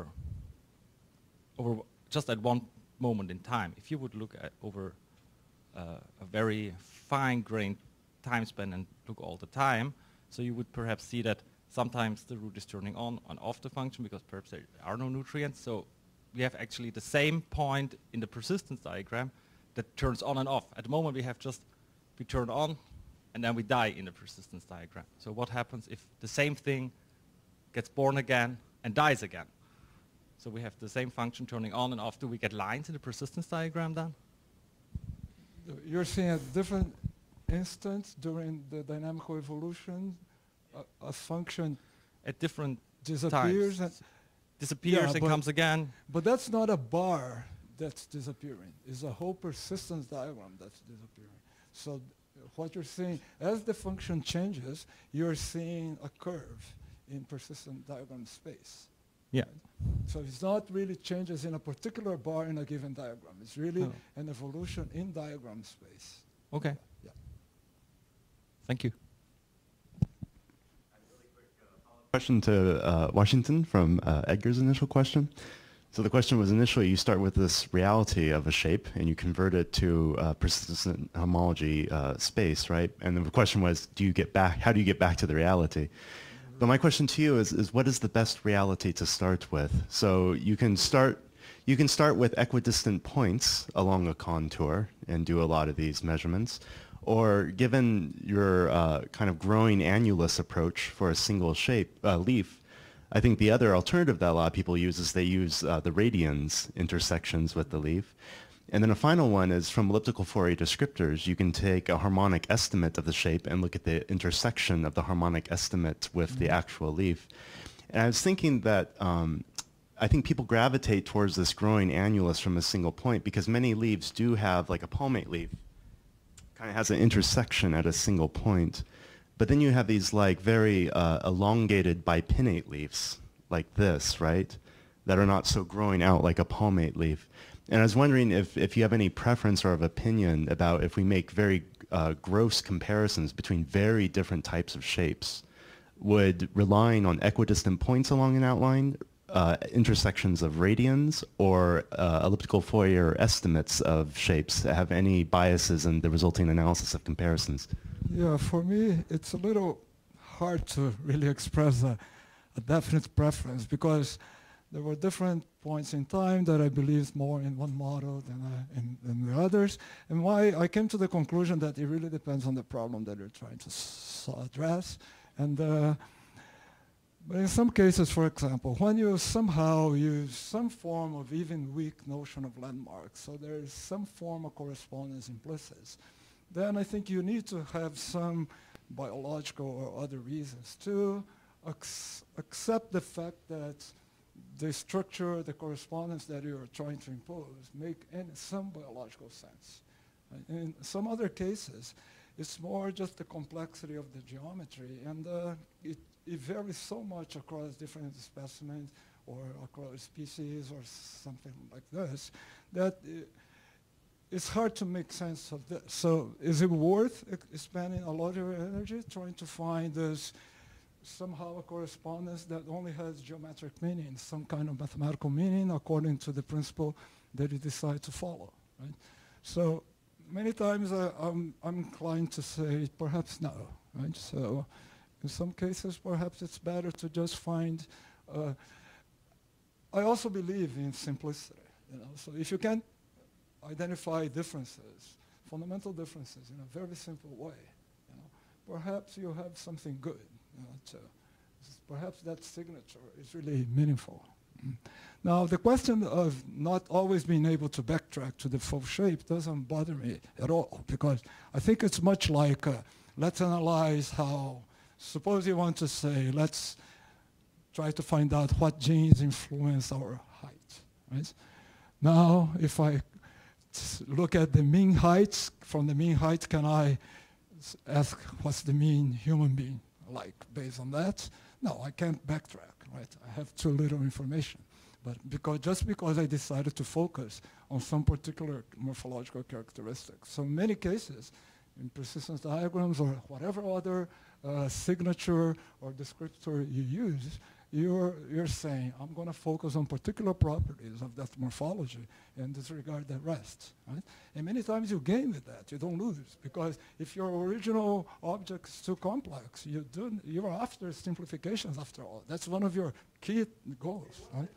just at one moment in time. If you would look at over a very fine-grained time span and look all the time, so you would perhaps see that sometimes the root is turning on and off the function because perhaps there are no nutrients. So we have actually the same point in the persistence diagram that turns on and off. At the moment, we turn on and then we die in the persistence diagram. So what happens if the same thing gets born again and dies again? So we have the same function turning on and off. Do we get lines in the persistence diagram then? You're seeing at different instance during the dynamical evolution, a function at different disappears times. Disappears and comes again. But that's not a bar that's disappearing. It's a whole persistence diagram that's disappearing. So what you're seeing, as the function changes, you're seeing a curve in persistent diagram space. Yeah. Right? So it's not really changes in a particular bar in a given diagram. It's really an evolution in diagram space. Okay. Yeah. Thank you. Question to Washington from Edgar's initial question. So the question was, initially you start with this reality of a shape and you convert it to persistent homology space, right? And the question was, how do you get back to the reality? But my question to you is what is the best reality to start with? So you can start with equidistant points along a contour and do a lot of these measurements. Or given your kind of growing annulus approach for a single shape leaf, I think the other alternative that a lot of people use is they use the radians intersections with the leaf. And then a final one is from elliptical Fourier descriptors, you can take a harmonic estimate of the shape and look at the intersection of the harmonic estimate with the actual leaf. And I was thinking that I think people gravitate towards this growing annulus from a single point because many leaves do have, like a palmate leaf, kind of has an intersection at a single point. But then you have these like very elongated bipinnate leaves like this, right, that are not so growing out like a palmate leaf. And I was wondering if you have any preference or of opinion about if we make very gross comparisons between very different types of shapes, would relying on equidistant points along an outline, intersections of radians, or elliptical Fourier estimates of shapes have any biases in the resulting analysis of comparisons? Yeah, for me, it's a little hard to really express a definite preference because there were different points in time that I believed more in one model than the others. And why I came to the conclusion that it really depends on the problem that you're trying to address. And but in some cases, for example, when you somehow use some form of even weak notion of landmarks, so there is some form of correspondence implicit, then I think you need to have some biological or other reasons to accept the fact that the structure, the correspondence that you're trying to impose make some biological sense. In some other cases, it's more just the complexity of the geometry, and it varies so much across different specimens or across species or something like this that it's hard to make sense of this. So is it worth spending a lot of your energy trying to find this somehow a correspondence that only has geometric meaning, some kind of mathematical meaning according to the principle that you decide to follow, right? So many times I'm inclined to say perhaps no, right? So in some cases perhaps it's better to just find, I also believe in simplicity, you know, so if you can identify differences, fundamental differences in a very simple way, you know, perhaps you have something good. You know, perhaps that signature is really meaningful. Now, the question of not always being able to backtrack to the full shape doesn't bother me at all, because I think it's much like, let's analyze how, suppose you want to say, let's try to find out what genes influence our height, right? Now, if I look at the mean heights, from the mean height, can I ask what's the mean human being like based on that? No, I can't backtrack, right? I have too little information. But just because I decided to focus on some particular morphological characteristics. So in many cases, in persistence diagrams or whatever other signature or descriptor you use, you're saying, I'm going to focus on particular properties of that morphology and disregard the rest, right? And many times you gain with that, you don't lose, because if your original object is too complex, you're after simplifications after all. That's one of your key goals, right?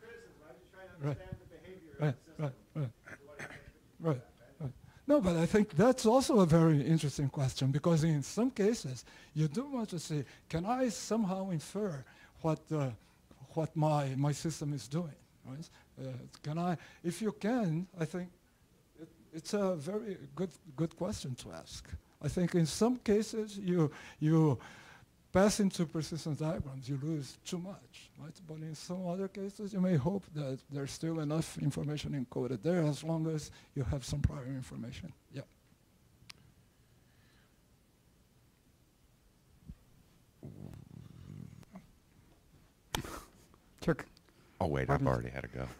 Right. No, but I think that's also a very interesting question, because in some cases you do want to say, can I somehow infer what my system is doing? Right? If you can, I think it's a very good question to ask. I think in some cases you pass into persistence diagrams, you lose too much, right? But in some other cases, you may hope that there's still enough information encoded there as long as you have some prior information. Yeah. Chuck. Oh, wait, I've already had to go.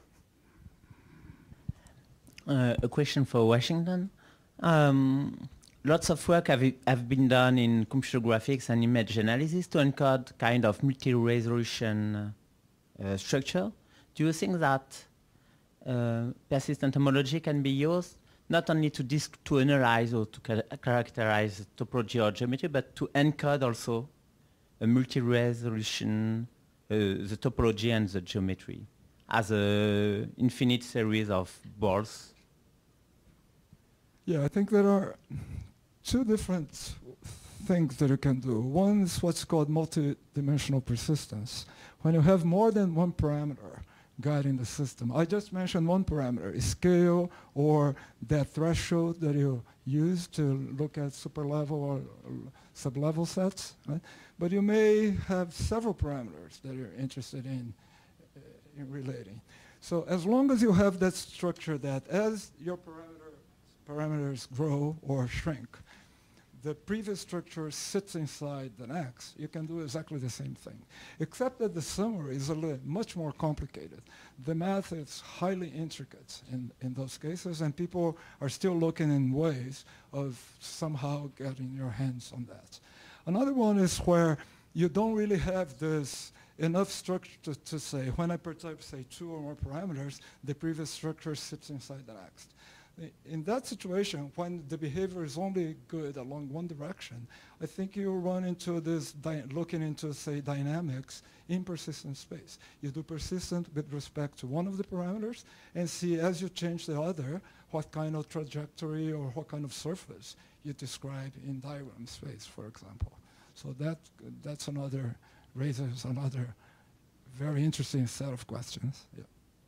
A question for Washington. Lots of work have been done in computer graphics and image analysis to encode kind of multi-resolution structure. Do you think that persistent homology can be used not only to analyze or to characterize topology or geometry, but to encode also a multi-resolution, the topology and the geometry as an infinite series of balls? Yeah, I think there are two different things that you can do. One is what's called multi-dimensional persistence. When you have more than one parameter guiding the system. I just mentioned one parameter, scale or that threshold that you use to look at superlevel or sublevel sets. Right? But you may have several parameters that you're interested in relating. So as long as you have that structure that as your parameters grow or shrink, the previous structure sits inside the next, you can do exactly the same thing. Except that the summary is much more complicated. The math is highly intricate in those cases, and people are still looking in ways of somehow getting your hands on that. Another one is where you don't really have this enough structure to say, when I perturb, say, 2 or more parameters, the previous structure sits inside the next. In that situation, when the behavior is only good along one direction, I think you run into this, looking into, say, dynamics in persistent space. You do persistent with respect to one of the parameters and see, as you change the other, what kind of trajectory or what kind of surface you describe in diagram space, for example. So that's another, raises another very interesting set of questions. Yeah.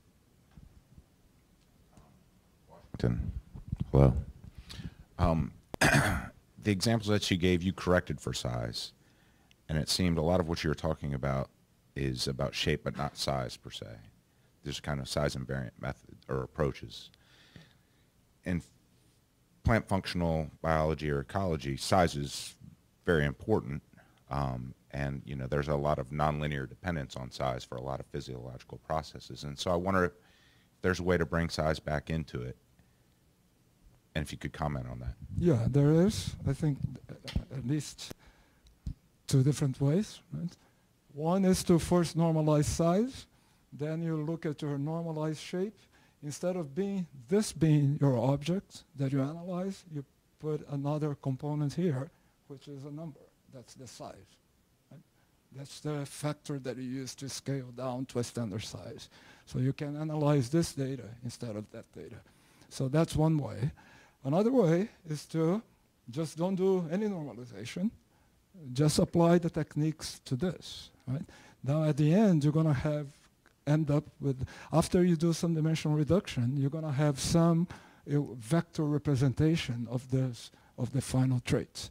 Hello. The examples that you gave, you corrected for size, and it seemed a lot of what you were talking about is about shape but not size per se. There's kind of size invariant method or approaches. In plant functional biology or ecology, size is very important, and you know there's a lot of nonlinear dependence on size for a lot of physiological processes, and so I wonder if there's a way to bring size back into it. And if you could comment on that. Yeah, there is. I think at least 2 different ways. Right? One is to first normalize size. Then you look at your normalized shape. Instead of this being your object that you analyze, you put another component here, which is a number. That's the size. Right? That's the factor that you use to scale down to a standard size. So you can analyze this data instead of that data. So that's one way. Another way is to just don't do any normalization. Just apply the techniques to this. Right? Now at the end, you're going to end up with, after you do some dimensional reduction, you're going to have some vector representation of the final traits.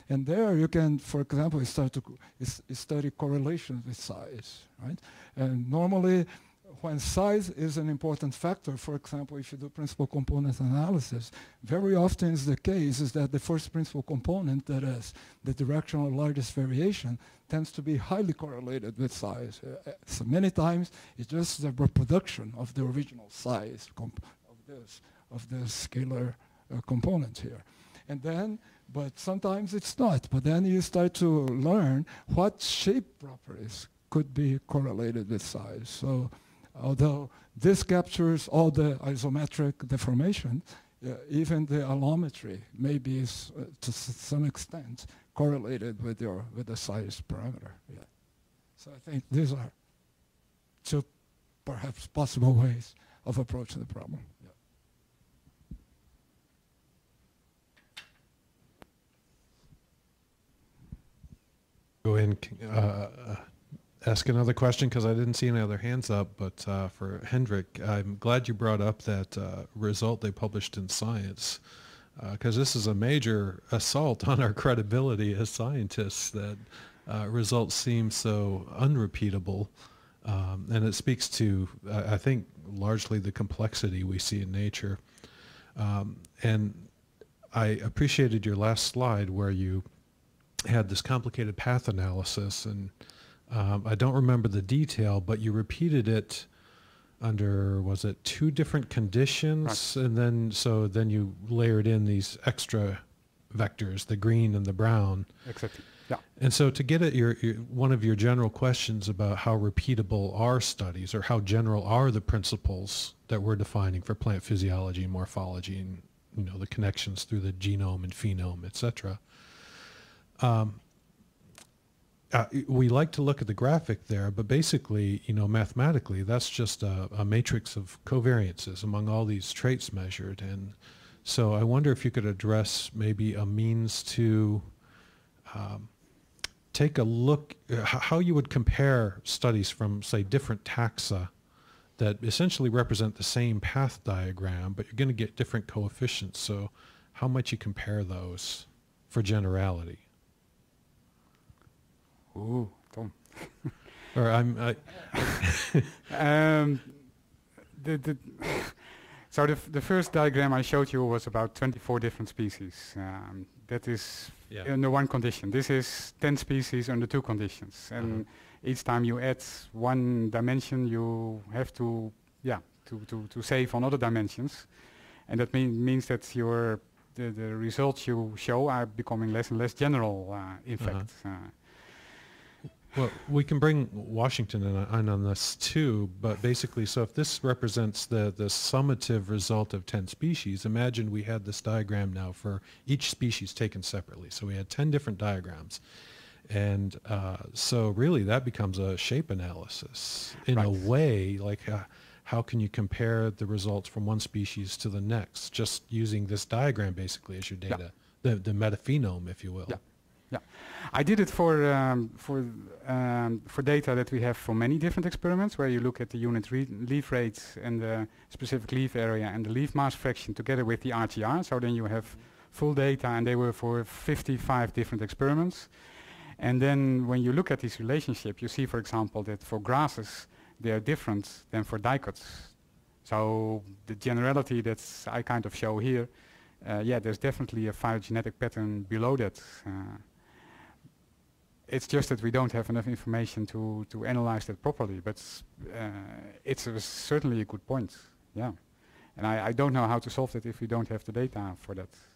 And there you can, for example, start to study correlation with size, right? And normally, when size is an important factor, for example, if you do principal component analysis, very often is the case is that the first principal component, that is the directional largest variation, tends to be highly correlated with size. So many times it's just the reproduction of the original size of this scalar component here. And then, but sometimes it's not. But then you start to learn what shape properties could be correlated with size. So although this captures all the isometric deformation, even the allometry may be to some extent correlated with the size parameter. Yeah. So I think these are two perhaps possible ways of approaching the problem. Yeah. Go ahead and ask another question because I didn't see any other hands up, but for Hendrik, I'm glad you brought up that result they published in Science, because this is a major assault on our credibility as scientists, that results seem so unrepeatable, and it speaks to, I think, largely the complexity we see in nature. And I appreciated your last slide where you had this complicated path analysis, and I don't remember the detail, but you repeated it under, was it 2 different conditions? Right. And then you layered in these extra vectors, the green and the brown. Exactly. Yeah. And so to get at one of your general questions about how repeatable are studies, or how general are the principles that we're defining for plant physiology and morphology, and the connections through the genome and phenome, et cetera. We like to look at the graphic there, but basically, mathematically, that's just a matrix of covariances among all these traits measured. And so I wonder if you could address maybe a means to take a look, how you would compare studies from, say, different taxa that essentially represent the same path diagram, but you're going to get different coefficients. So how might you compare those for generality? Ooh, Tom. Or so the first diagram I showed you was about 24 different species. That is under one condition. This is 10 species under 2 conditions, and each time you add one dimension, you have to save on other dimensions, and that means that the results you show are becoming less and less general. In fact. Well, we can bring Washington in on this too, but basically, so if this represents the summative result of 10 species, imagine we had this diagram now for each species taken separately. So we had 10 different diagrams. And so really that becomes a shape analysis in a way, like how can you compare the results from one species to the next, just using this diagram basically as your data, the metaphenome, if you will. Yeah. Yeah, I did it for data that we have from many different experiments, where you look at the unit leaf rates and the specific leaf area and the leaf mass fraction together with the RTR. So then you have full data, and they were for 55 different experiments. And then when you look at this relationship, you see, for example, that for grasses they are different than for dicots. So the generality that I kind of show here, there's definitely a phylogenetic pattern below that. It's just that we don't have enough information to analyze that properly, but it's certainly a good point, yeah. And I don't know how to solve that if we don't have the data for that.